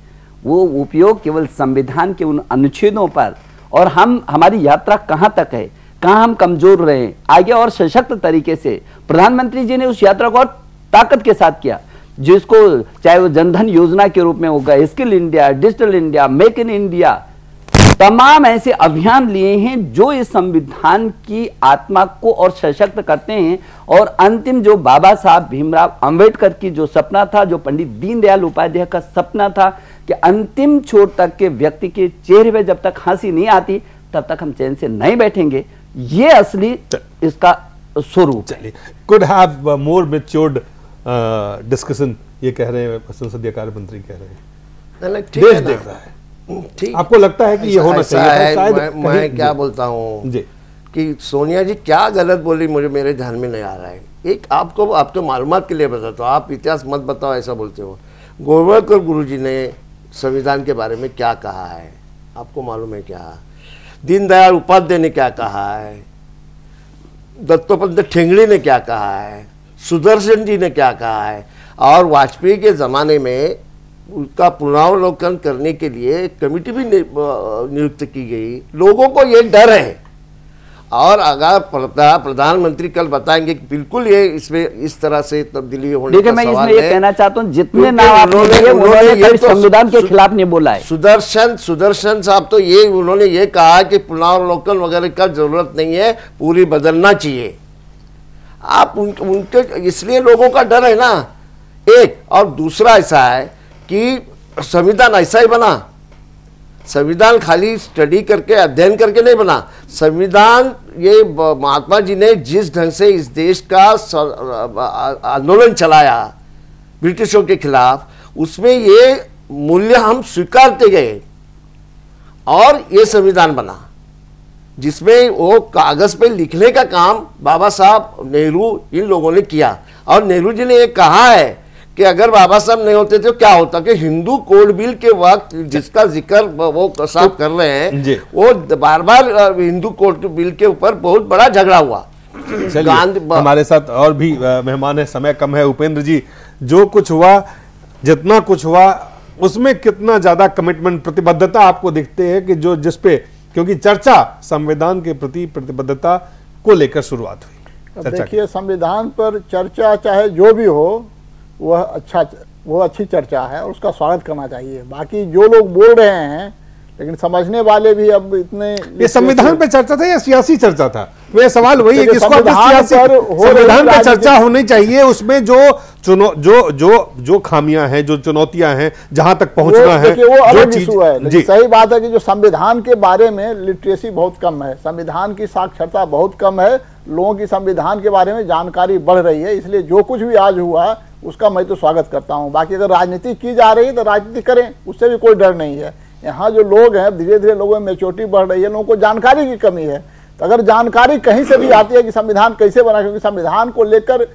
वो उपयोग केवल संविधान के उन अनुच्छेदों पर, और हमारी यात्रा कहाँ तक है, कहाँ हम कमजोर रहे, आगे और सशक्त तरीके से प्रधानमंत्री जी ने उस यात्रा को और ताकत के साथ किया, जिसको चाहे वो जनधन योजना के रूप में होगा, skill India, digital India, make in India, तमाम ऐसे अभियान लिए हैं जो इस संविधान की आत्मा को और सशक्त करते हैं। और अंतिम जो बाबा साहब भीमराव अंबेडकर की जो सपना था, जो पंडित दीनदयाल उपाध्याय का सपना था कि अंतिम छोर तक के व्यक्ति के चेहरे पे जब तक हंसी नहीं आती तब तक हम चैन से नहीं बैठेंगे, ये असली इसका स्वरूप। चलिए, could have more matured discussion, ये कह रहे हैं संसदीय कार्य मंत्री कह रहे हैं। देश देख रहा है, ठीक, आपको लगता है कि ये होना चाहिए? शायद मैं क्या बोलता हूँ कि सोनिया जी क्या गलत बोली मुझे मेरे ध्यान में नहीं आ रहा है। एक आपको मालूमात के लिए बताता हूँ, आप इतिहास मत बताओ ऐसा बोलते हो। गोरवलकर गुरुजी ने संविधान के बारे में क्या कहा है आपको मालूम है क्या? दीनदयाल उपाध्याय ने क्या कहा है? दत्तोपंत ठेंगड़ी ने क्या कहा है? सुदर्शन जी ने क्या कहा है? और वाजपेयी के ज़माने में उसका पुनरावलोकन करने के लिए कमेटी भी नियुक्त की गई। लोगों को ये डर है, और अगर प्रधानमंत्री कल बताएंगे कि बिल्कुल ये इसमें इस तरह से तब्दीली होने का मैं सवाल इसमें ये कहना चाहता हूँ, जितने नाम उन्होंने संविधान के खिलाफ नहीं बोला है। सुदर्शन साहब तो ये उन्होंने ये कहा कि पुनरावलोकन वगैरह का जरूरत नहीं है, पूरी बदलना चाहिए। आप उनके इसलिए लोगों का डर है ना, एक। और दूसरा ऐसा है कि संविधान ऐसा ही बना, संविधान खाली स्टडी करके अध्ययन करके नहीं बना। संविधान ये महात्मा जी ने जिस ढंग से इस देश का आंदोलन चलाया ब्रिटिशों के खिलाफ, उसमें ये मूल्य हम स्वीकारते गए और ये संविधान बना, जिसमें वो कागज पे लिखने का काम बाबा साहब नेहरू इन लोगों ने किया। और नेहरू जी ने ये कहा है कि अगर बाबा साहब नहीं होते तो क्या होता कि हिंदू कोड बिल के वक्त जिसका जिक्र वो साहब कर रहे हैं, वो बार बार हिंदू कोड बिल के ऊपर बहुत बड़ा झगड़ा हुआ। हमारे साथ और भी मेहमान है, समय कम है। उपेंद्र जी, जो कुछ हुआ, जितना कुछ हुआ, उसमें कितना ज्यादा कमिटमेंट, प्रतिबद्धता आपको दिखते है कि जो जिसपे, क्योंकि चर्चा संविधान के प्रति प्रतिबद्धता को लेकर शुरुआत हुई। देखिए, संविधान पर चर्चा चाहे जो भी हो वो अच्छी चर्चा है और उसका स्वागत करना चाहिए। बाकी जो लोग बोल रहे हैं, लेकिन समझने वाले भी अब इतने, ये संविधान पे चर्चा था या सियासी चर्चा था? वे सवाल वही है कि संविधान पे चर्चा होनी चाहिए। उसमें जो खामियां हैं, जो चुनौतियां हैं, जहां तक पहुंचना है, वो अलग इशू है। सही बात है कि जो संविधान के बारे में लिटरेसी बहुत कम है, संविधान की साक्षरता बहुत कम है, लोगों की संविधान के बारे में जानकारी बढ़ रही है। इसलिए जो कुछ भी आज हुआ उसका मैं तो स्वागत करता हूं। बाकी अगर राजनीति की जा रही है तो राजनीति करें, उससे भी कोई डर नहीं है। यहाँ जो लोग हैं, धीरे धीरे लोगों में मैच्योरिटी बढ़ रही है, लोगों को जानकारी की कमी है। तो अगर जानकारी कहीं से भी आती है कि संविधान कैसे बना, क्योंकि संविधान को लेकर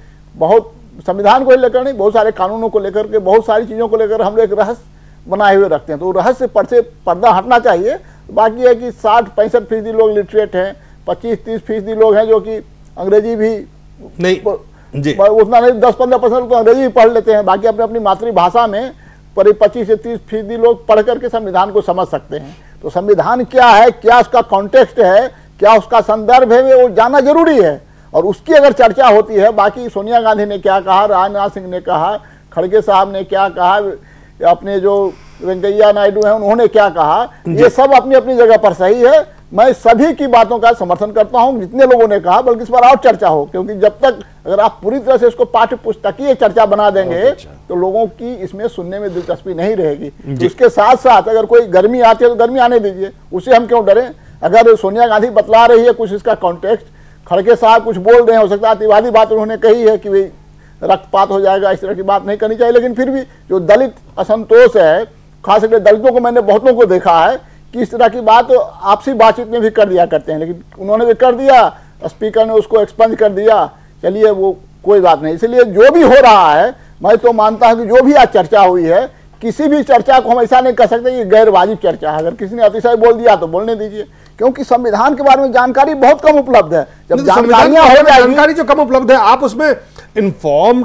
नहीं, बहुत सारे कानूनों को लेकर के, बहुत सारी चीज़ों को लेकर हम लोग एक रहस्य बनाए हुए रखते हैं, तो रहस्य से पर्दा हटना चाहिए। बाकी है कि 60-65% लोग लिटरेट हैं, 25-30% लोग हैं जो कि अंग्रेजी भी नहीं, उतना नहीं, 10-15% तो अंग्रेजी भी पढ़ लेते हैं। बाकी अपने अपनी मातृभाषा में 25 से 30% लोग पढ़ करके संविधान को समझ सकते हैं। तो संविधान क्या है, क्या उसका कॉन्टेक्स्ट है, क्या उसका संदर्भ है, वो जानना जरूरी है। और उसकी अगर चर्चा होती है, बाकी सोनिया गांधी ने क्या कहा, राजनाथ सिंह ने कहा, खड़गे साहब ने क्या कहा, अपने जो वेंकैया नायडू हैं उन्होंने क्या कहा, ये सब अपनी अपनी जगह पर सही है। मैं सभी की बातों का समर्थन करता हूं, जितने लोगों ने कहा, बल्कि इस पर और चर्चा हो, क्योंकि जब तक अगर आप पूरी तरह से इसको पाठ्य पुस्तकीय चर्चा बना देंगे तो लोगों की इसमें सुनने में दिलचस्पी नहीं रहेगी। इसके साथ साथ अगर कोई गर्मी आती है तो गर्मी आने दीजिए, उससे हम क्यों डरें। अगर सोनिया गांधी बतला रही है कुछ इसका कॉन्टेक्स्ट, खड़गे साहब कुछ बोल रहे हैं, हो सकता है अतिवादी बात उन्होंने कही है कि भाई रक्तपात हो जाएगा, इस तरह की बात नहीं करनी चाहिए। लेकिन फिर भी जो दलित असंतोष है, खासकर दलितों को मैंने बहुतों को देखा है कि इस तरह की बात आपसी बातचीत में भी कर दिया करते हैं, लेकिन उन्होंने भी कर दिया, स्पीकर ने उसको एक्सपंज कर दिया, चलिए वो कोई बात नहीं। इसलिए जो भी हो रहा है, मैं तो मानता हूं कि जो भी आज चर्चा हुई है, किसी भी चर्चा को हम ऐसा नहीं कह सकते कि गैर वाजिब चर्चा है। अगर किसी ने अतिशय बोल दिया तो बोलने दीजिए, क्योंकि संविधान के बारे में जानकारी बहुत कम उपलब्ध है। जब जानकारी जो कम उपलब्ध है, आप उसमें इन्फॉर्म्ड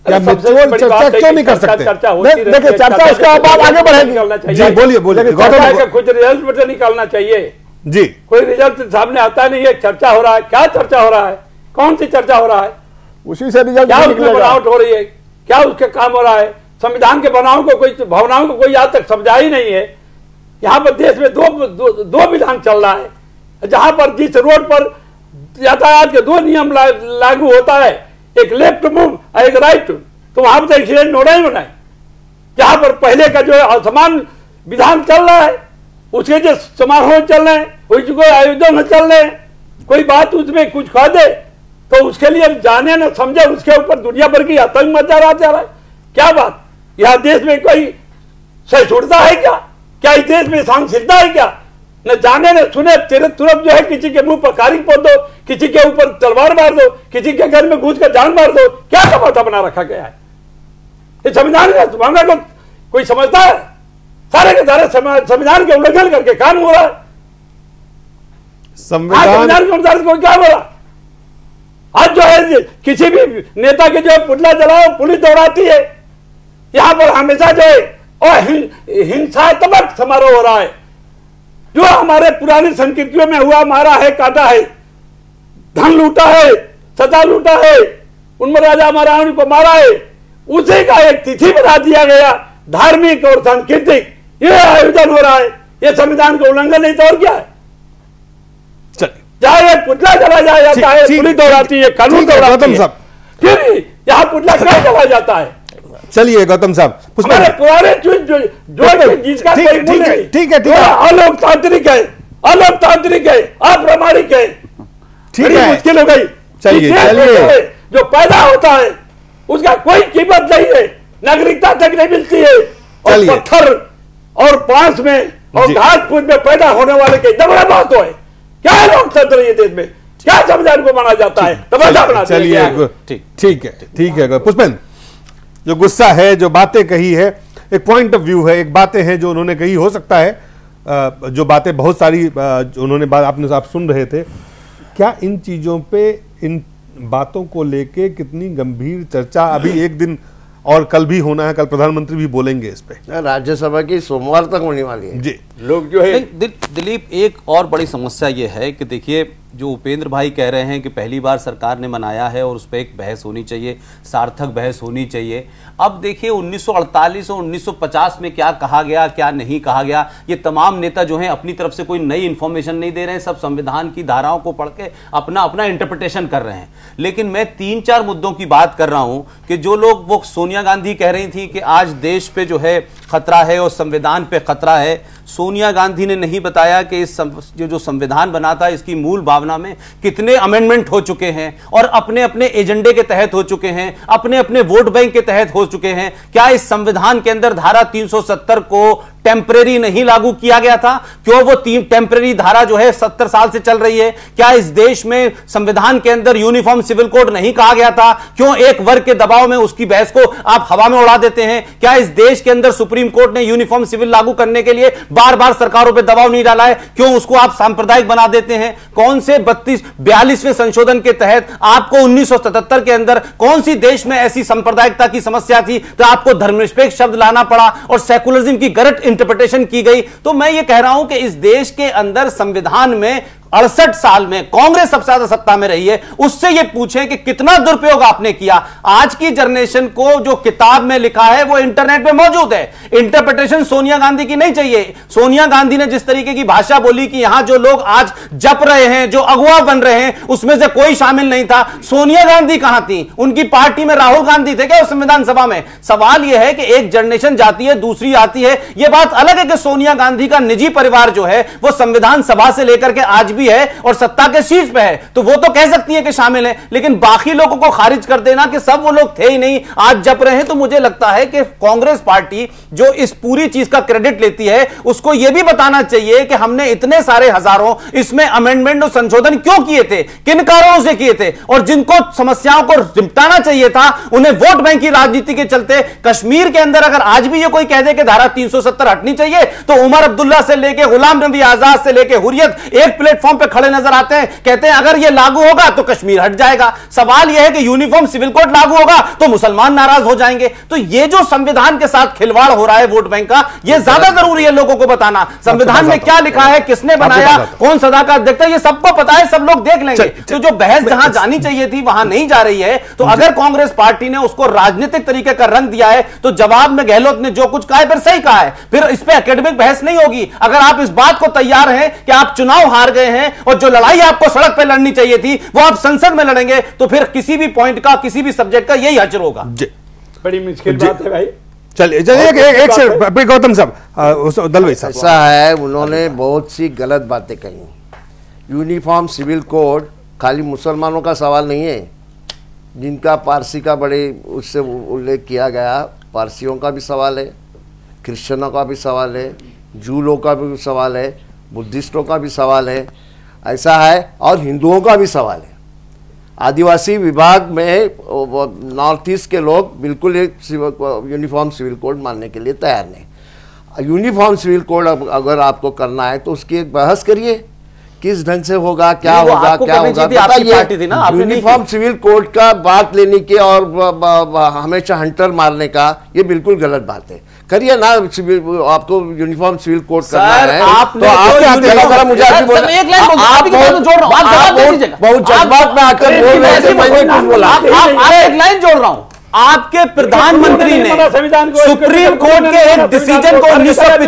क्या म्यूचुअल चर्चा क्यों नहीं कर सकते? देखिए चर्चा उसके बाद आगे बढ़ेगी। जी बोलिए बोलिए। कुछ रिजल्ट निकालना चाहिए जी। कोई रिजल्ट सामने आता नहीं है, चर्चा हो रहा है। क्या चर्चा हो रहा है? कौन सी चर्चा हो रहा है? उसी से रिजल्ट क्या उसमें बनावट हो रही है? क्या उसके काम हो रहा है? संविधान के भावनाओं को कोई आज तक समझा ही नहीं है। यहाँ पर देश में दो विधान चल रहा है, जहां पर जिस रोड पर यातायात के 2 नियम लागू होता है, एक लेफ्ट मूव और एक राइट, तो वहां पर एक्सीडेंट होना ही होना है। जहां पर पहले का जो असमान विधान चल रहा है, उसके जो समारोह चल रहे हैं, कोई आयोजन चल रहे हैं, कोई बात उसमें कुछ कह दे तो उसके लिए जाने न समझे, उसके ऊपर दुनिया भर की आतंक मचा रहा है। क्या बात, यह देश में कोई सहिष्णुता है क्या? क्या इस देश में सहनशीलता है क्या? न जाने न सुने तुरंत जो है किसी के मुंह पर कारिक पोत दो, किसी के ऊपर तलवार मार दो, किसी के घर में घुस कर जान मार दो। क्या तमाशा बना रखा गया है? ये संविधान को कोई समझता है? सारे के सारे संविधान के उल्लंघन करके काम हो रहा है। संविधान के अनुसार कोई क्या बोला? आज जो है किसी भी नेता के जो पुतला जलाओ, पुलिस दौड़ाती है। यहां पर हमेशा जो है और हिंसात्मक समारोह हो रहा है। जो हमारे पुरानी संस्कृतियों में हुआ, मारा है, काटा है, धन लूटा है, सजा लूटा है, उनमें राजा महारानी को मारा है, उसी का एक तिथि बना दिया गया, धार्मिक और सांस्कृतिक ये आयोजन हो रहा है। ये संविधान का उल्लंघन नहीं तो और क्या है? चाहे पुतला चला जाता है, पुलिस दौड़ाती है, कानून दौड़ाती है, फिर यहाँ पुतला क्यों चला जाता है? चलिए गौतम साहब, पुराने जिसका ठीक है अलोकतांत्रिक है, अप्रामाणिक है, ठीक है, मुश्किल हो गई। चलिए जो पैदा होता है उसका कोई कीमत नहीं है, नागरिकता तक नहीं मिलती है, और पत्थर और बांस में और घास फूस में पैदा होने वाले के दबड़ा बात है। क्या लोकतंत्र ये देश में? क्या संविधान को माना जाता है? तमाशा बना। चलिए ठीक है पुष्पेंद्र, जो गुस्सा है, जो बातें कही है, एक पॉइंट ऑफ व्यू है, एक बातें हैं जो उन्होंने कही, हो सकता है जो बातें बहुत सारी उन्होंने आप सुन रहे थे। क्या इन चीजों पे, इन बातों को लेके कितनी गंभीर चर्चा अभी एक दिन और कल भी होना है, कल प्रधानमंत्री भी बोलेंगे इस पे, राज्यसभा की सोमवार तक होने वाली है जी। लोग जो है दिलीप, एक और बड़ी समस्या ये है कि देखिए, जो उपेंद्र भाई कह रहे हैं कि पहली बार सरकार ने मनाया है और उस पर एक बहस होनी चाहिए, सार्थक बहस होनी चाहिए। अब देखिए 1948 और 1950 में क्या कहा गया, क्या नहीं कहा गया, ये तमाम नेता जो हैं अपनी तरफ से कोई नई इंफॉर्मेशन नहीं दे रहे हैं, सब संविधान की धाराओं को पढ़ के अपना अपना इंटरप्रिटेशन कर रहे हैं। लेकिन मैं 3-4 मुद्दों की बात कर रहा हूं कि जो लोग, वो सोनिया गांधी कह रही थी कि आज देश पे जो है खतरा है और संविधान पे खतरा है। सोनिया गांधी ने नहीं बताया कि इस जो संविधान बना था इसकी मूल भावना में कितने अमेंडमेंट हो चुके हैं और अपने अपने एजेंडे के तहत हो चुके हैं, अपने अपने वोट बैंक के तहत हो चुके हैं। क्या इस संविधान के अंदर धारा 370 को टेम्परेरी नहीं लागू किया गया था? क्यों वो टेम्परेरी धारा जो है 70 साल से चल रही है? क्या इस देश में संविधान के अंदर यूनिफॉर्म सिविल कोड नहीं कहा गया था? क्यों एक वर्ग के दबाव में उसकी बहस को आप हवा में उड़ा देते हैं? क्या इस देश के अंदर सुप्रीम कोर्ट ने यूनिफॉर्म सिविल लागू करने के लिए बार बार सरकारों पर दबाव नहीं डाला है? क्यों उसको आप सांप्रदायिक बना देते हैं? कौन से 42वें संशोधन के तहत आपको 1977 के अंदर कौन सी देश में ऐसी सांप्रदायिकता की समस्या थी तो आपको धर्मनिरपेक्ष शब्द लाना पड़ा और सेकुलरिज्म की गलत इंटरप्रिटेशन की गई? तो मैं ये कह रहा हूं कि इस देश के अंदर संविधान में 68 साल में कांग्रेस सबसे ज्यादा सत्ता में रही है, उससे ये पूछें कि कितना दुरुपयोग आपने किया। आज की जनरेशन को जो किताब में लिखा है वो इंटरनेट पे मौजूद है। इंटरप्रिटेशन सोनिया गांधी की नहीं चाहिए। सोनिया गांधी ने जिस तरीके की भाषा बोली कि यहां जो लोग आज जप रहे हैं, जो अगुआ बन रहे हैं, उसमें से कोई शामिल नहीं था। सोनिया गांधी कहां थी? उनकी पार्टी में राहुल गांधी थे क्या उस संविधान सभा में? सवाल यह है कि एक जनरेशन जाती है, दूसरी आती है। यह बात अलग है कि सोनिया गांधी का निजी परिवार जो है वो संविधान सभा से लेकर के आज भी है और सत्ता के शीर्ष पे है, तो वो तो कह सकती है कि शामिल है। लेकिन बाकी लोगों को खारिज कर देना कि सब वो लोग थे ही नहीं, आज जप रहे हैं, तो मुझे लगता है कि कांग्रेस पार्टी जो इस पूरी चीज का क्रेडिट लेती है उसको यह भी बताना चाहिए कि हमने इतने सारे हजारों इसमें अमेंडमेंट और संशोधन क्यों किए थे, किन कारणों से किए थे, और जिनको समस्याओं को निपटाना चाहिए था उन्हें वोट बैंक की राजनीति के चलते कश्मीर के अंदर अगर आज भी ये कोई कह दे कि धारा 370 हटनी चाहिए तो उमर अब्दुल्ला से लेके गुलाम नबी आजाद से लेके हुर्रियत एक प्लेटफॉर्म प्लेटफॉर्म पे खड़े नजर आते हैं, कहते हैं अगर ये लागू होगा तो कश्मीर हट जाएगा। सवाल यह है कि यूनिफॉर्म सिविल कोड लागू होगा तो मुसलमान नाराज हो जाएंगे। तो ये जो संविधान के साथ खिलवाड़ हो रहा है वोट बैंक का, ये ज्यादा जरूरी है लोगों को बताना। संविधान में क्या लिखा है, किसने बनाया, कौन सदा का अध्यक्ष है, ये सबको पता है, सब लोग देख लेंगे। तो जो बहस जहां जानी चाहिए थी वहां नहीं जा रही है। तो अगर कांग्रेस पार्टी ने उसको राजनीतिक तरीके का रंग दिया है तो जवाब में गहलोत ने जो कुछ कहा है फिर सही कहा है, फिर इस पे एकेडमिक बहस नहीं होगी। अगर आप इस बात को तैयार हैं कि आप चुनाव हार गए हैं और जो लड़ाई आपको सड़क पे लड़नी चाहिए थी वो आप संसद में लड़ेंगे, तो फिर किसी भी पॉइंट का, किसी भी सब्जेक्ट का यही हजर होगा। बड़ी मुश्किल बात है भाई। चलिए एक से गौतम साहब, दलवाई साहब, ऐसा है, उन्होंने बहुत सी गलत बातें कही। यूनिफॉर्म सिविल कोड खाली मुसलमानों का सवाल नहीं है, जिनका पारसी का बड़े उससे उल्लेख किया गया, पारसियों का भी सवाल है, क्रिश्चियनों का भी सवाल है, जू लोगों का भी सवाल है, बुद्धिस्टों का भी सवाल है, ऐसा है, और हिंदुओं का भी सवाल है। आदिवासी विभाग में नॉर्थ ईस्ट के लोग बिल्कुल एक यूनिफॉर्म सिविल कोड मानने के लिए तैयार नहीं। यूनिफॉर्म सिविल कोड अगर आपको करना है तो उसकी एक बहस करिए, किस ढंग से होगा, क्या होगा, क्या होगा, बताइए। यूनिफॉर्म सिविल कोड का बात लेने की और हमेशा हंटर मारने का, ये बिल्कुल गलत बात है। करिए ना, आपको यूनिफॉर्म सिविल कोड करना है तो बहुत जज्बात में आकर बोल रहे थे, मैंने कुछ बोला। एक लाइन जोड़ रहा हूं, आपके प्रधानमंत्री ने सुप्रीम कोर्ट के एक डिसीजन को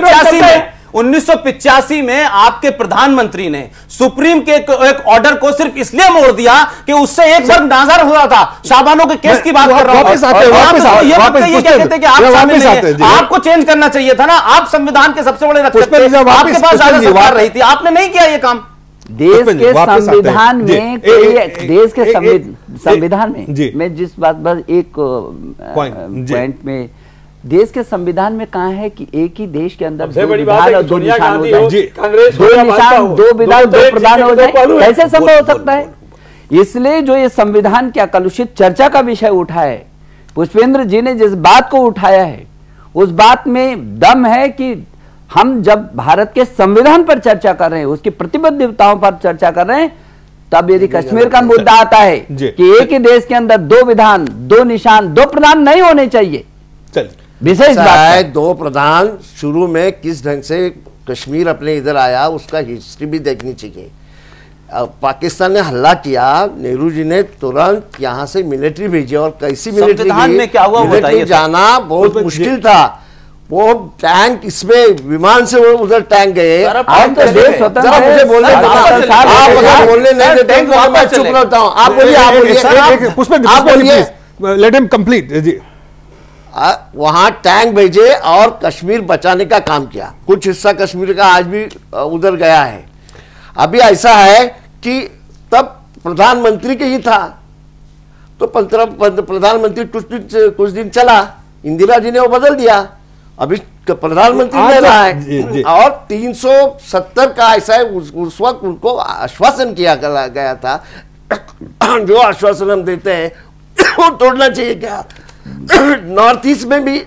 1985 में आपके प्रधानमंत्री ने सुप्रीम के एक ऑर्डर को सिर्फ इसलिए मोड़ दिया कि उससे एक वर्ग नाजार हुआ था। शाबानों के केस की बात कर रहा हूं। ये क्या कहते हैं कि आप शामिल नहीं हैं, आपको चेंज करना चाहिए था ना। आप संविधान के सबसे बड़े रक्षक थे, आपके पास ज्यादा सरकार रही थी, आपने नहीं किया ये काम। देश के संविधान में, देश के संविधान में, मैं जिस बात पर एक पॉइंट में, देश के संविधान में कहा है कि एक ही देश के अंदर दो विधान और दो निशान हो जाए, दो निशान, दो विधान, दो प्रधान हो जाए, कैसे संभव हो सकता है? इसलिए जो ये संविधान क्या कलुषित चर्चा का विषय उठा है, पुष्पेंद्र जी ने जिस बात को उठाया है उस बात में दम है कि हम जब भारत के संविधान पर चर्चा कर रहे हैं, उसकी प्रतिबद्धताओं पर चर्चा कर रहे हैं, तब यदि कश्मीर का मुद्दा आता है कि एक ही देश के अंदर दो विधान, दो निशान, दो प्रधान नहीं होने चाहिए। विशेष बात है, दो प्रधान शुरू में किस ढंग से कश्मीर अपने इधर आया उसका हिस्ट्री भी देखनी चाहिए। पाकिस्तान ने हमला किया, नेहरू जी ने तुरंत यहाँ से मिलिट्री भेजी, और कैसी मिलिट्री जाना बहुत मुश्किल था। वो टैंक, इसमें विमान से वो उधर टैंक गए। मुझे बोलने, आप अगर बोलने नहीं देते तो मैं चुप रहता हूँ। आप बोलिए, आप बोलिए, लेट हिम कंप्लीट जी। वहां टैंक भेजे और कश्मीर बचाने का काम किया। कुछ हिस्सा कश्मीर का आज भी उधर गया है। अभी ऐसा है कि तब प्रधानमंत्री के ही था, तो प्रधानमंत्री कुछ दिन चला, इंदिरा जी ने वो बदल दिया, अभी प्रधानमंत्री ले रहा है। और 370 का ऐसा है, उस वक्त उनको आश्वासन किया गया था, जो आश्वासन हम देते हैं वो तोड़ना चाहिए क्या? नॉर्थ ईस्ट में भी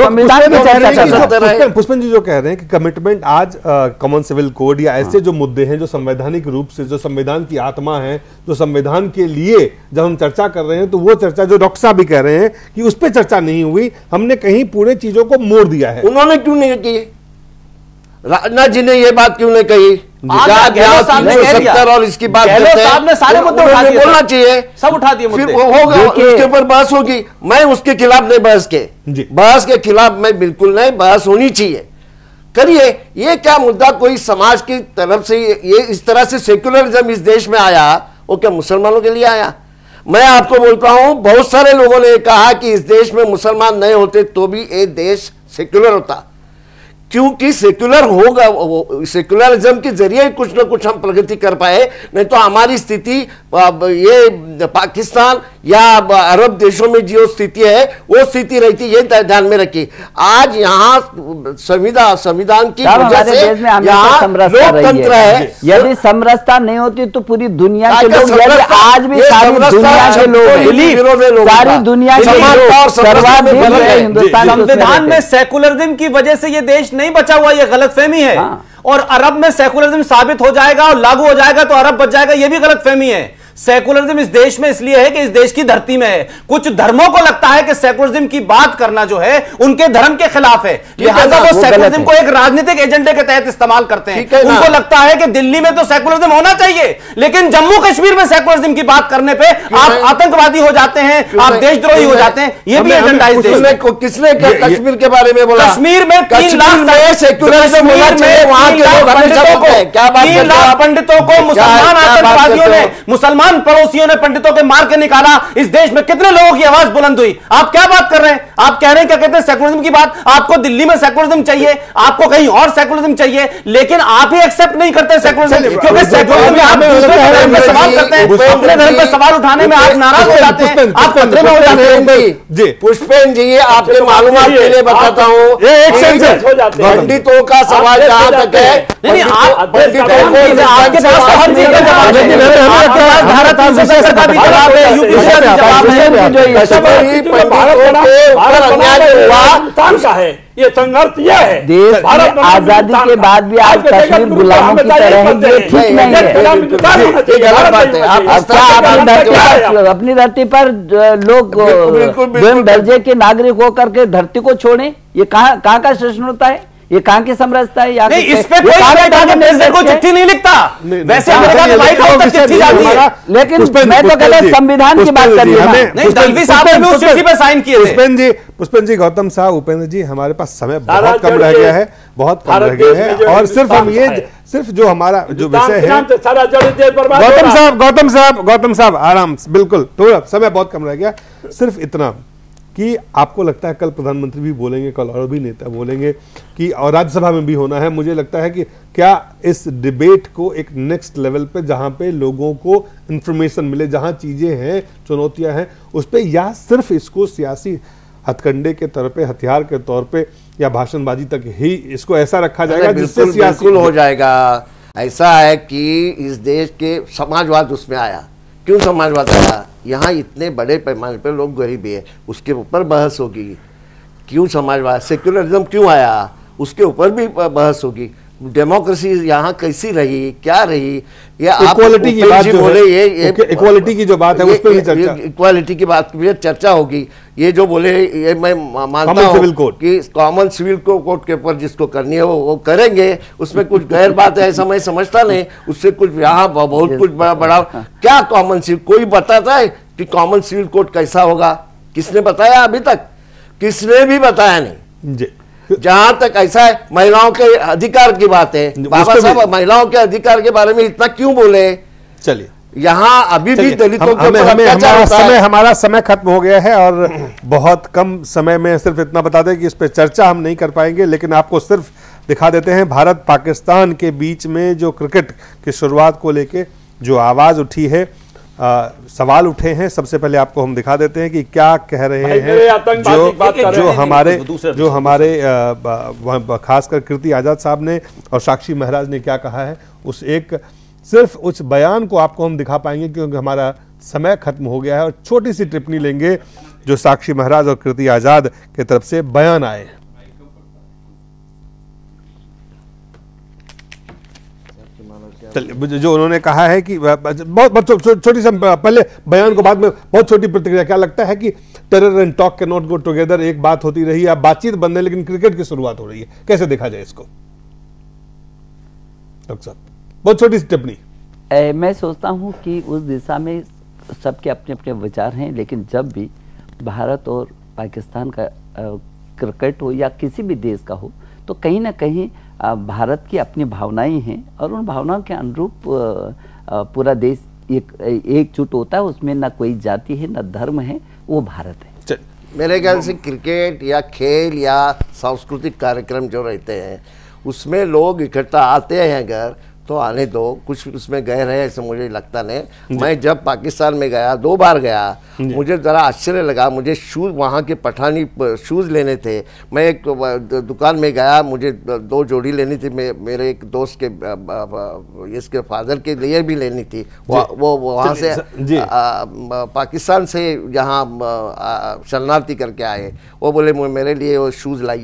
पुष्पन जी जो कह रहे हैं कि कमिटमेंट आज कॉमन सिविल कोड या ऐसे जो मुद्दे हैं जो संवैधानिक रूप से, जो संविधान की आत्मा है, जो संविधान के लिए जब हम चर्चा कर रहे हैं, तो वो चर्चा जो डॉक्टर साहब भी कह रहे हैं कि उस पर चर्चा नहीं हुई, हमने कहीं पूरे चीजों को मोड़ दिया है। उन्होंने क्यों नहीं की? राजनाथ जी ने ये बात क्यों नहीं कही? 370 और इसकी बात सारे मुद्दे उठा दिए, बोलना चाहिए, सब उठा दिए, फिर वो होगा, उसके ऊपर बहस होगी। मैं उसके खिलाफ नहीं, बहस के खिलाफ मैं बिल्कुल नहीं, बहस होनी चाहिए, करिए। ये क्या मुद्दा कोई समाज की तरफ से ये इस तरह से सेक्युलरिज्म इस देश में आया, वो क्या मुसलमानों के लिए आया? मैं आपको बोलता हूं, बहुत सारे लोगों ने कहा कि इस देश में मुसलमान नहीं होते तो भी ये देश सेक्युलर होता, क्योंकि सेक्युलर होगा, सेक्युलरिज्म के जरिए कुछ ना कुछ हम प्रगति कर पाए। नहीं तो हमारी स्थिति ये पाकिस्तान या अरब देशों में जो स्थिति है वो स्थिति रहती, ये ध्यान में रखिए। आज यहाँ संविधान की वजह से यहाँ लोकतंत्र है। यदि समरसता नहीं होती तो पूरी दुनिया के लोग, आज भी सारी दुनिया के लोग, सारी दुनिया के लोग, संविधान में सेकुलरिज्म की वजह से ये देश नहीं बचा हुआ, ये गलतफहमी है। और अरब में सेकुलरिज्म साबित हो जाएगा और लागू हो जाएगा तो अरब बच जाएगा, यह भी गलतफहमी है। सेकुलरिज्म इस देश में इसलिए है कि इस देश की धरती में है। कुछ धर्मों को लगता है कि सेकुलरिज्म की बात करना जो है उनके धर्म के खिलाफ है, लिहाजा वो सेकुलरिज्म को एक राजनीतिक एजेंडे के तहत इस्तेमाल करते हैं। उनको लगता है कि दिल्ली में तो सेकुलरिज्म होना चाहिए, लेकिन जम्मू कश्मीर में सेकुलरिज्म की बात करने पे आप आतंकवादी हो जाते हैं, आप देशद्रोही हो जाते हैं। ये भी एजेंडा इस देश में। किसने कश्मीर के बारे में बोला? कश्मीर में 3 लाख सेकुलरिज्म होना चाहिए, वहां के लोग क्या बात 3 लाख पंडितों को मुसलमान आतंकवादियों ने, मुसलमान पड़ोसियों ने पंडितों के मार के निकाला। इस देश में कितने लोगों की आवाज बुलंद हुई? आप क्या बात कर रहे हैं? आप कह रहे हैं, क्या कहते हैं, सेकुलरिज्म की बात। आपको दिल्ली में सेकुलरिज्म चाहिए, आपको कहीं और सेकुलरिज्म चाहिए, लेकिन आप ही एक्सेप्ट नहीं करते सेकुलरिज्म, क्योंकि सेकुलरिज्म में आप दूसरे धर्म पे सवाल करते हैं, अपने धर्म पे सवाल उठाने में आप नाराज हो जाते हैं, आप खतरे में हो जाते हैं। पुष्पेन जी, आपके मालूमात के लिए बताता हूँ, पंडितों का सवाल जहां तक है, आपके पास हर चीज का जवाब है। भारत का भी जवाब है, यूपी का भी जवाब है। ये संघर्ष यह है, देश में आजादी के बाद भी आज कश्मीर गुलामों की तरह है, ये ठीक नहीं है। अपनी धरती पर लोग स्वयं दर्जे के नागरिक होकर के धरती को छोड़े, ये कहाँ का शोषण होता है? ये कहाँ की समरसता है? इस पे कोई चिट्ठी नहीं लिखता। वैसे अमेरिका के व्हाइट हाउस तक चिट्ठी जाती है, लेकिन मैं तो कहता हूं संविधान की बात कर रही हूं। दलवी साहब ने उस चिट्ठी पे साइन किए थे। पुष्पेन जी, गौतम साहब, उपेंद्र जी, हमारे पास समय बहुत कम रह गया है, बहुत कम रह गया है, और सिर्फ हम ये सिर्फ जो हमारा जो विषय है, गौतम साहब आराम, बिल्कुल, थोड़ा समय बहुत कम रह गया। सिर्फ इतना कि आपको लगता है कल प्रधानमंत्री भी बोलेंगे, कल और भी नेता बोलेंगे कि, और राज्यसभा में भी होना है, मुझे लगता है कि क्या इस डिबेट को एक नेक्स्ट लेवल पे, जहां पे लोगों को इंफॉर्मेशन मिले, जहां चीजें हैं, चुनौतियां हैं, उस पे, या सिर्फ इसको सियासी हथकंडे के तौर पे, हथियार के तौर पे, या भाषणबाजी तक ही इसको ऐसा रखा जाएगा जिससे सियासी हो जाएगा? ऐसा है कि इस देश के समाजवाद उसमें आया। क्यों समाजवाद आया? यहाँ इतने बड़े पैमाने पर लोग गरीबी है, उसके ऊपर बहस होगी। क्यों समाजवाद, सेक्युलरिज्म क्यों आया, उसके ऊपर भी बहस होगी। डेमोक्रेसी यहाँ कैसी रही, क्या रही, ये इक्वालिटी की बात जो है, ये इक्वालिटी की जो बात है, उस पर भी चर्चा, इक्वालिटी की बात पे चर्चा होगी। ये जो बोले, ये मैं मानता हूँ कि कॉमन सिविल कोड के ऊपर जिसको करनी है वो करेंगे, उसमें कुछ गैर बात है ऐसा मैं समझता नहीं। उससे कुछ यहाँ बहुत कुछ बड़ा क्या कॉमन सिविल, कोई बताता है कि कॉमन सिविल कोड कैसा होगा? किसने बताया अभी तक? किसने भी बताया नहीं जी। जहां तक ऐसा है, महिलाओं के अधिकार की बात है, बाबा साहब महिलाओं के अधिकार के बारे में इतना क्यों बोले? चलिए, यहाँ अभी भी दलितों के हमारा समय खत्म हो गया है, और बहुत कम समय में सिर्फ इतना बता दें कि इस पे चर्चा हम नहीं कर पाएंगे, लेकिन आपको सिर्फ दिखा देते हैं भारत पाकिस्तान के बीच में जो क्रिकेट की शुरुआत को लेके जो आवाज उठी है, सवाल उठे हैं। सबसे पहले आपको हम दिखा देते हैं कि क्या कह रहे हैं जो हमारे खासकर कीर्ति आजाद साहब ने और साक्षी महाराज ने क्या कहा है। उस एक सिर्फ उस बयान को आपको हम दिखा पाएंगे क्योंकि हमारा समय खत्म हो गया है, और छोटी सी टिप्पणी लेंगे जो साक्षी महाराज और कीर्ति आजाद की तरफ से बयान आए। जो उन्होंने कहा है कि बहुत छोटी सी, पहले बयान को बाद में बहुत छोटी प्रतिक्रिया। क्या लगता है कि terror and talk can not go together, एक बात होती रही है, बातचीत बंद है, लेकिन क्रिकेट की शुरुआत हो रही है, कैसे देखा जाए इसको? डॉक्टर साहब, बहुत छोटी सी टिप्पणी। मैं सोचता हूं कि उस दिशा में सबके अपने अपने विचार हैं, लेकिन जब भी भारत और पाकिस्तान का क्रिकेट हो या किसी भी देश का हो, तो कहीं ना कहीं भारत की अपनी भावनाएं हैं, और उन भावनाओं के अनुरूप पूरा देश एकजुट होता है। उसमें ना कोई जाति है, ना धर्म है, वो भारत है। मेरे ख्याल से क्रिकेट या खेल या सांस्कृतिक कार्यक्रम जो रहते हैं, उसमें लोग इकट्ठा आते हैं अगर, तो आने दो, कुछ उसमें गए रहे ऐसे मुझे लगता नहीं। मैं जब पाकिस्तान में गया, 2 बार गया, मुझे ज़रा आश्चर्य लगा। मुझे शूज़, वहाँ के पठानी शूज़ लेने थे। मैं एक दुकान में गया, मुझे 2 जोड़ी लेनी थी, मेरे एक दोस्त के इसके फादर के लिए भी लेनी थी। वो वहाँ से पाकिस्तान से यहाँ शरणार्थी करके आए, वो बोले मेरे लिए वो शूज़ लाइए।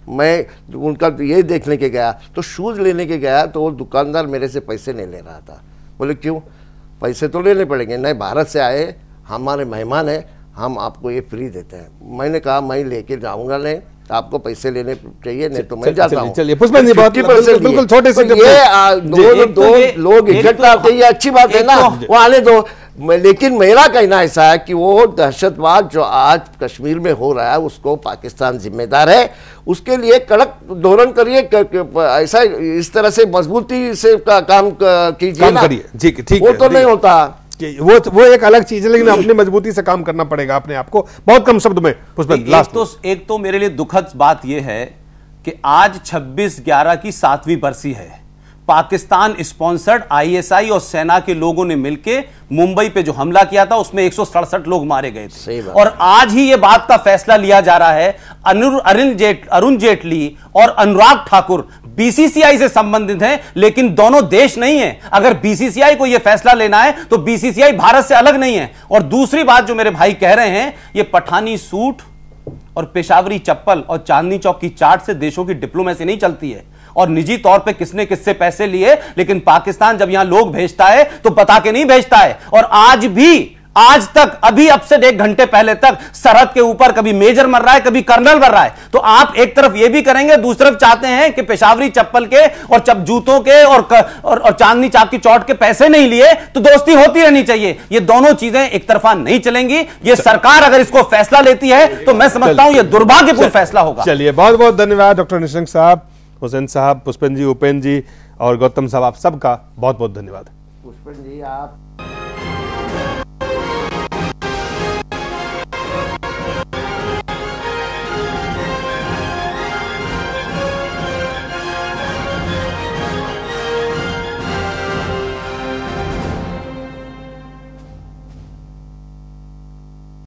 मैं उनका ये देखने के गया तो शूज़ लेने के गया तो वो दुकानदार मेरे से पैसे नहीं ले रहा था। बोले क्यों? पैसे तो लेने पड़ेंगे, नहीं भारत से आए हमारे मेहमान हैं, हम आपको ये फ्री देते हैं। मैंने कहा मैं लेके जाऊंगा नहीं, आपको पैसे लेने चाहिए नहीं तो मैं जाता हूँ। चलिए पुष्पन जी, बिल्कुल छोटे से ये दो लोग इकट्ठा आते हैं, ये अच्छी बात है ना, वो आने दो। लेकिन मेरा कहना ऐसा है कि वो दहशतवाद जो आज कश्मीर में हो रहा है उसको पाकिस्तान जिम्मेदार है, उसके लिए कड़क धोरण करिए, ऐसा इस तरह से मजबूती से काम कीजिए ना। ठीक वो तो नहीं होता, वो एक अलग चीज है, लेकिन अपनी मजबूती से काम करना पड़ेगा अपने आप को। बहुत कम शब्द में पुष्पन, एक तो मेरे लिए दुखद बात यह है कि आज 26/11 की 7वीं बरसी है। पाकिस्तान स्पॉन्सर्ड आईएसआई और सेना के लोगों ने मिलकर मुंबई पे जो हमला किया था उसमें 167 लोग मारे गए थे। और आज ही ये बात का फैसला लिया जा रहा है, अरुण जेटली और अनुराग ठाकुर बीसीसीआई से संबंधित हैं, लेकिन दोनों देश नहीं है। अगर बीसीसीआई को यह फैसला लेना है तो बीसीसीआई भारत से अलग नहीं है। और दूसरी बात जो मेरे भाई कह रहे हैं, ये पठानी सूट और पेशावरी चप्पल और चांदनी चौक की चाट से देशों की डिप्लोमेसी नहीं चलती है। और निजी तौर पे किसने किससे पैसे लिए, लेकिन पाकिस्तान जब यहां लोग भेजता है तो बता के नहीं भेजता है। और आज तक अभी अब से 1 घंटे पहले तक सरहद के ऊपर कभी मेजर मर रहा है, कभी कर्नल मर रहा है। तो आप एक तरफ ये भी करेंगे, दूसरी तरफ चाहते हैं कि पेशावरी चप्पल के और जूतों के और चांदनी चाप की चौट के पैसे नहीं लिए, तो दोस्ती होती रहनी चाहिए। ये दोनों चीजें एक तरफा नहीं चलेंगी। ये सरकार अगर इसको फैसला लेती है तो मैं समझता हूं यह दुर्भाग्यपूर्ण फैसला होगा। चलिए, बहुत बहुत धन्यवाद डॉक्टर निशंक साहब, हुसैन साहब, पुष्पन जी, उपेंद्र जी और गौतम साहब, आप सबका बहुत बहुत धन्यवाद। पुष्पन जी, आप